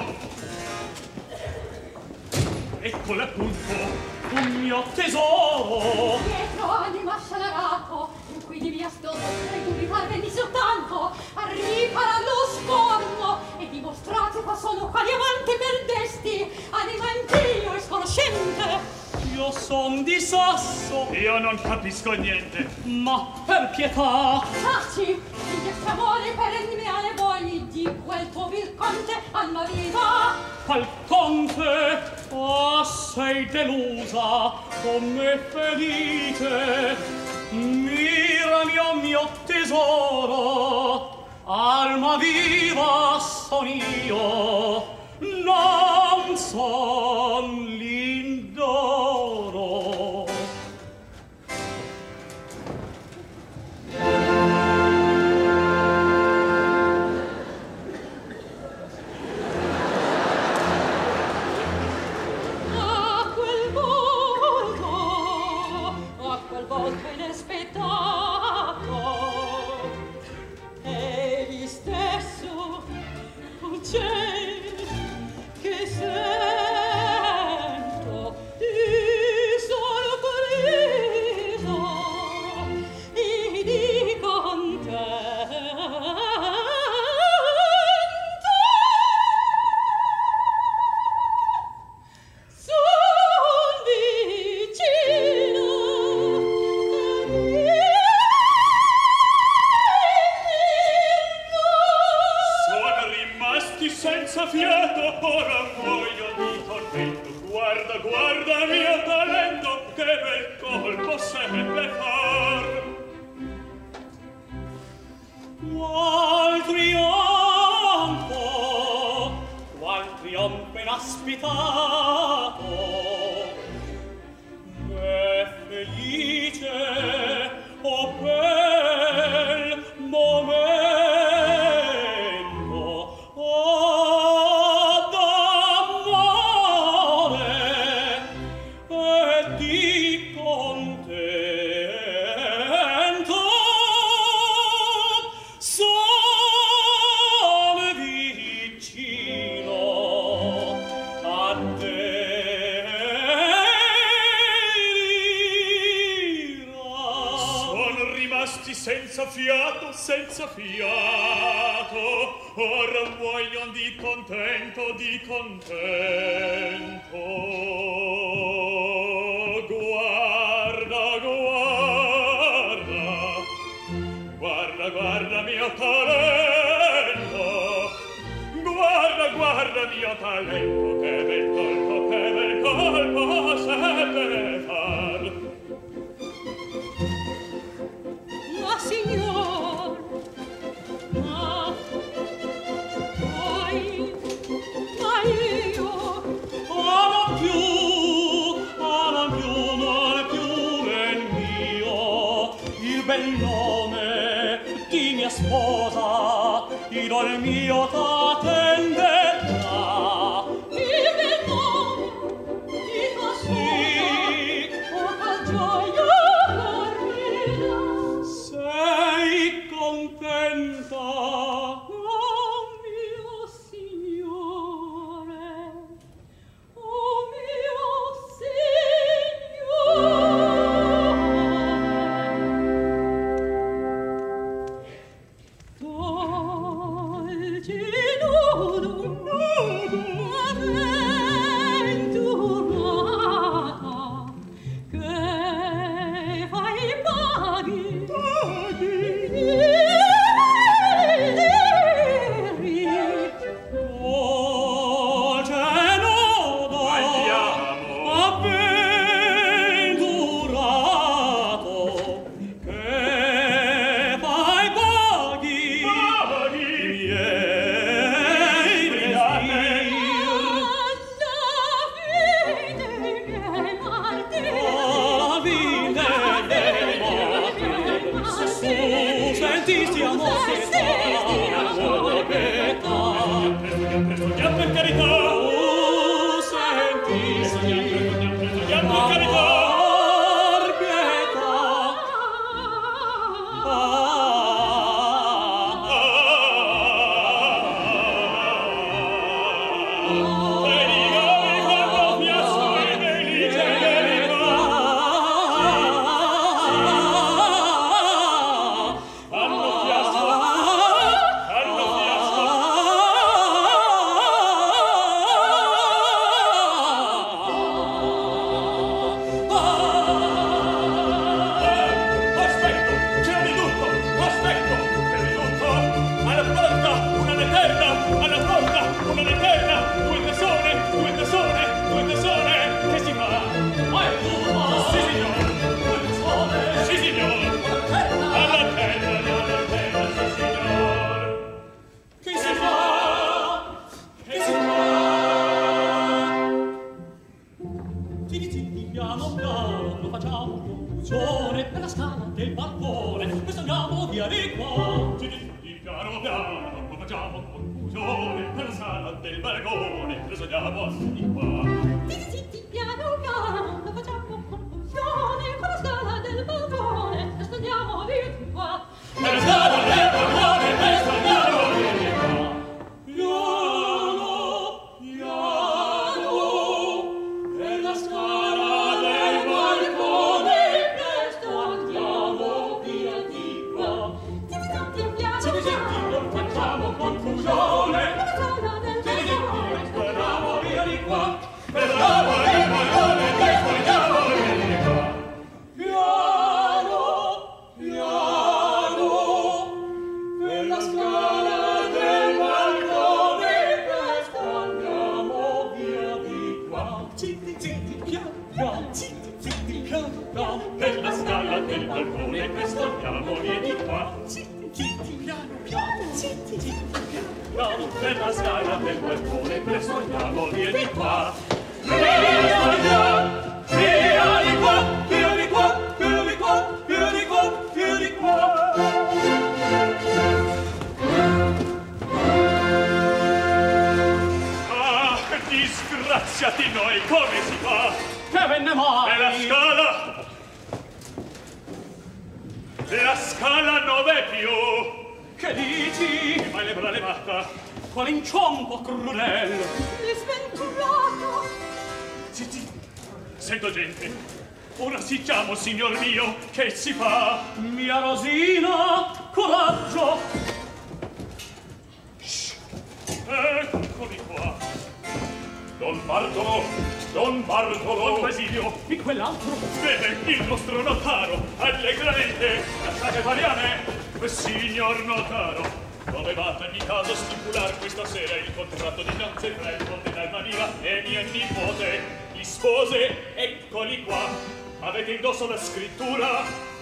Eccolo appunto, Un mio tesoro! Dietro anima scelerato, in cui di via sto e dubitare venni soltanto a riparar lo scorno e dimostrate qua sono quali avanti perdesti, anima impio e sconoscente. Io son di Sasso, io non capisco niente. ma per pietà Taci, in questo amore perenniale vogli di quel tuo vil conte alma viva. al conte, ah, sei delusa, come felice. Mirami, o mio tesoro, alma viva son io, non son l'indoro. A quel volto, a quel volto inespettato, egli stesso, un ciel che sento di solo preso e di contento. Son vicino a Sono rimasti senza fiato, ora voglio di tormento. Guarda, guarda mio talento, che bel colpo seppe far. Qual trionfo, qual trionfo inaspitato, e felice, o bel momento, oh, d'amore e di contento. Son vicino a te, l'ira. Sono rimasti senza fiato, senza fiato. Ora voglion di contento, di contento. Guarda, guarda, guarda, guarda mio talento. Guarda, guarda mio talento, che bel colpo, che bel colpo seppe far. Ma signor, ma poi, ma io, Ah, non più, ah, non più, non più nel mio, il bel nome di mia sposa, idol mio t'attenderà. il bel nome di tua Sì, suora, oh, qual gioia dormida. sei contenta? Oh mio signore, oh mio signore. Dolce nudo, avventurata, che fai paghi, Dolce nodo, Andiamo. avventurato, che Signor mio, che si fa? Mia Rosina, coraggio! Shh. Eccomi qua. Don Bartolo, Don Bartolo. Don Basilio, e quell'altro? Vede, il nostro notaro, allegramente. Lasciate Mariane, signor notaro. Dovevate di caso stipular questa sera il contratto di nozze tra il conte d'Almanila e mia nipote. Gli spose, eccoli qua. Avete indosso la scrittura?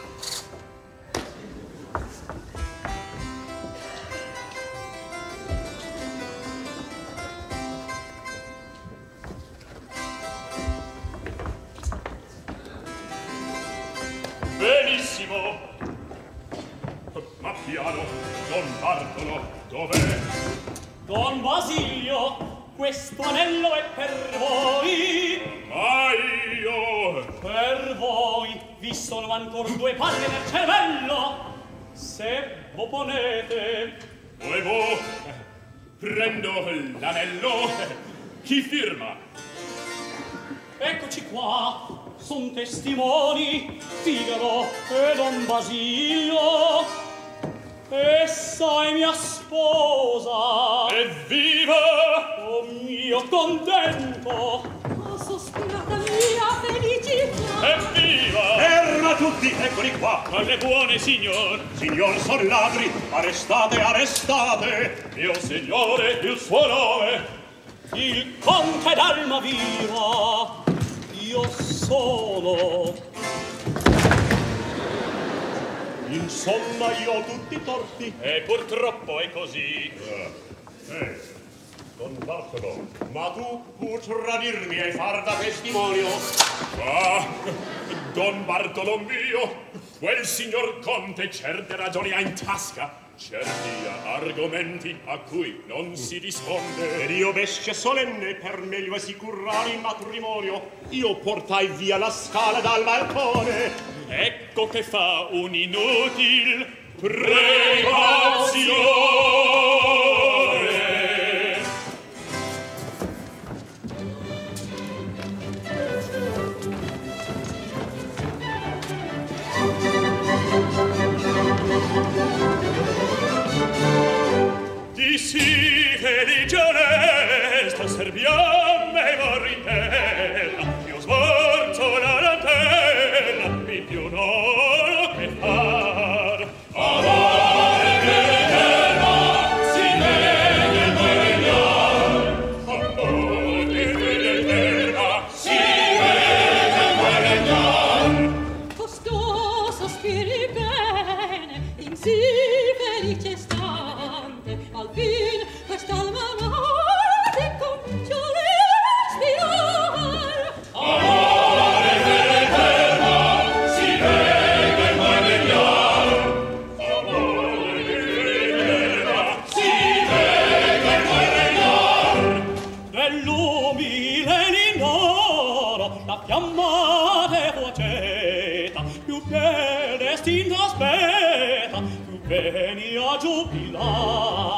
Benissimo. Ma piano, Don Bartolo, dov'è? Don Basilio, questo anello è per voi. Ma io? Per voi vi sono ancora due palle nel cervello. Se vo ponete. Volevo. Prendo l'anello. Chi firma? Eccoci qua. Son testimoni Figaro e Don Basilio. Essa è mia sposa. Evviva! Oh mio contento! Oh, sospirata mia felicità! Evviva! Ferma tutti, eccoli qua! Alle buone, signor! Signor, son ladri! Arrestate, arrestate! Mio signore, il suo nome! Il conte d'Almaviva! Io sono... Insomma, io ho tutti i torti. E purtroppo è così. Eh, eh, Don Bartolo, ma tu pur tradirmi e far da testimonio. Ah, Don Bartolomeo, quel signor conte certe ragioni ha in tasca, certi argomenti a cui non si risponde. Ed io, bestia solenne, per meglio assicurare il matrimonio, io portai via la scala dal balcone. Ecco che fa un inutil precauzione. Chi si felice onesta serviamo e vorritella, io sforzo la lantella, mi più non ho che far. Amore verità, si vede il guadagnar. Amore verità, si vede il guadagnar. Costoso spiri bene, in sì felice stante, al fin quest'alma nate comincia respirar. Amore verità, si vede il guadagnar. Amore verità, si vede il guadagnar. Dell'umile Lindoro, la fiamma devo acceta, più che destinto aspetta, più veni a giubilare.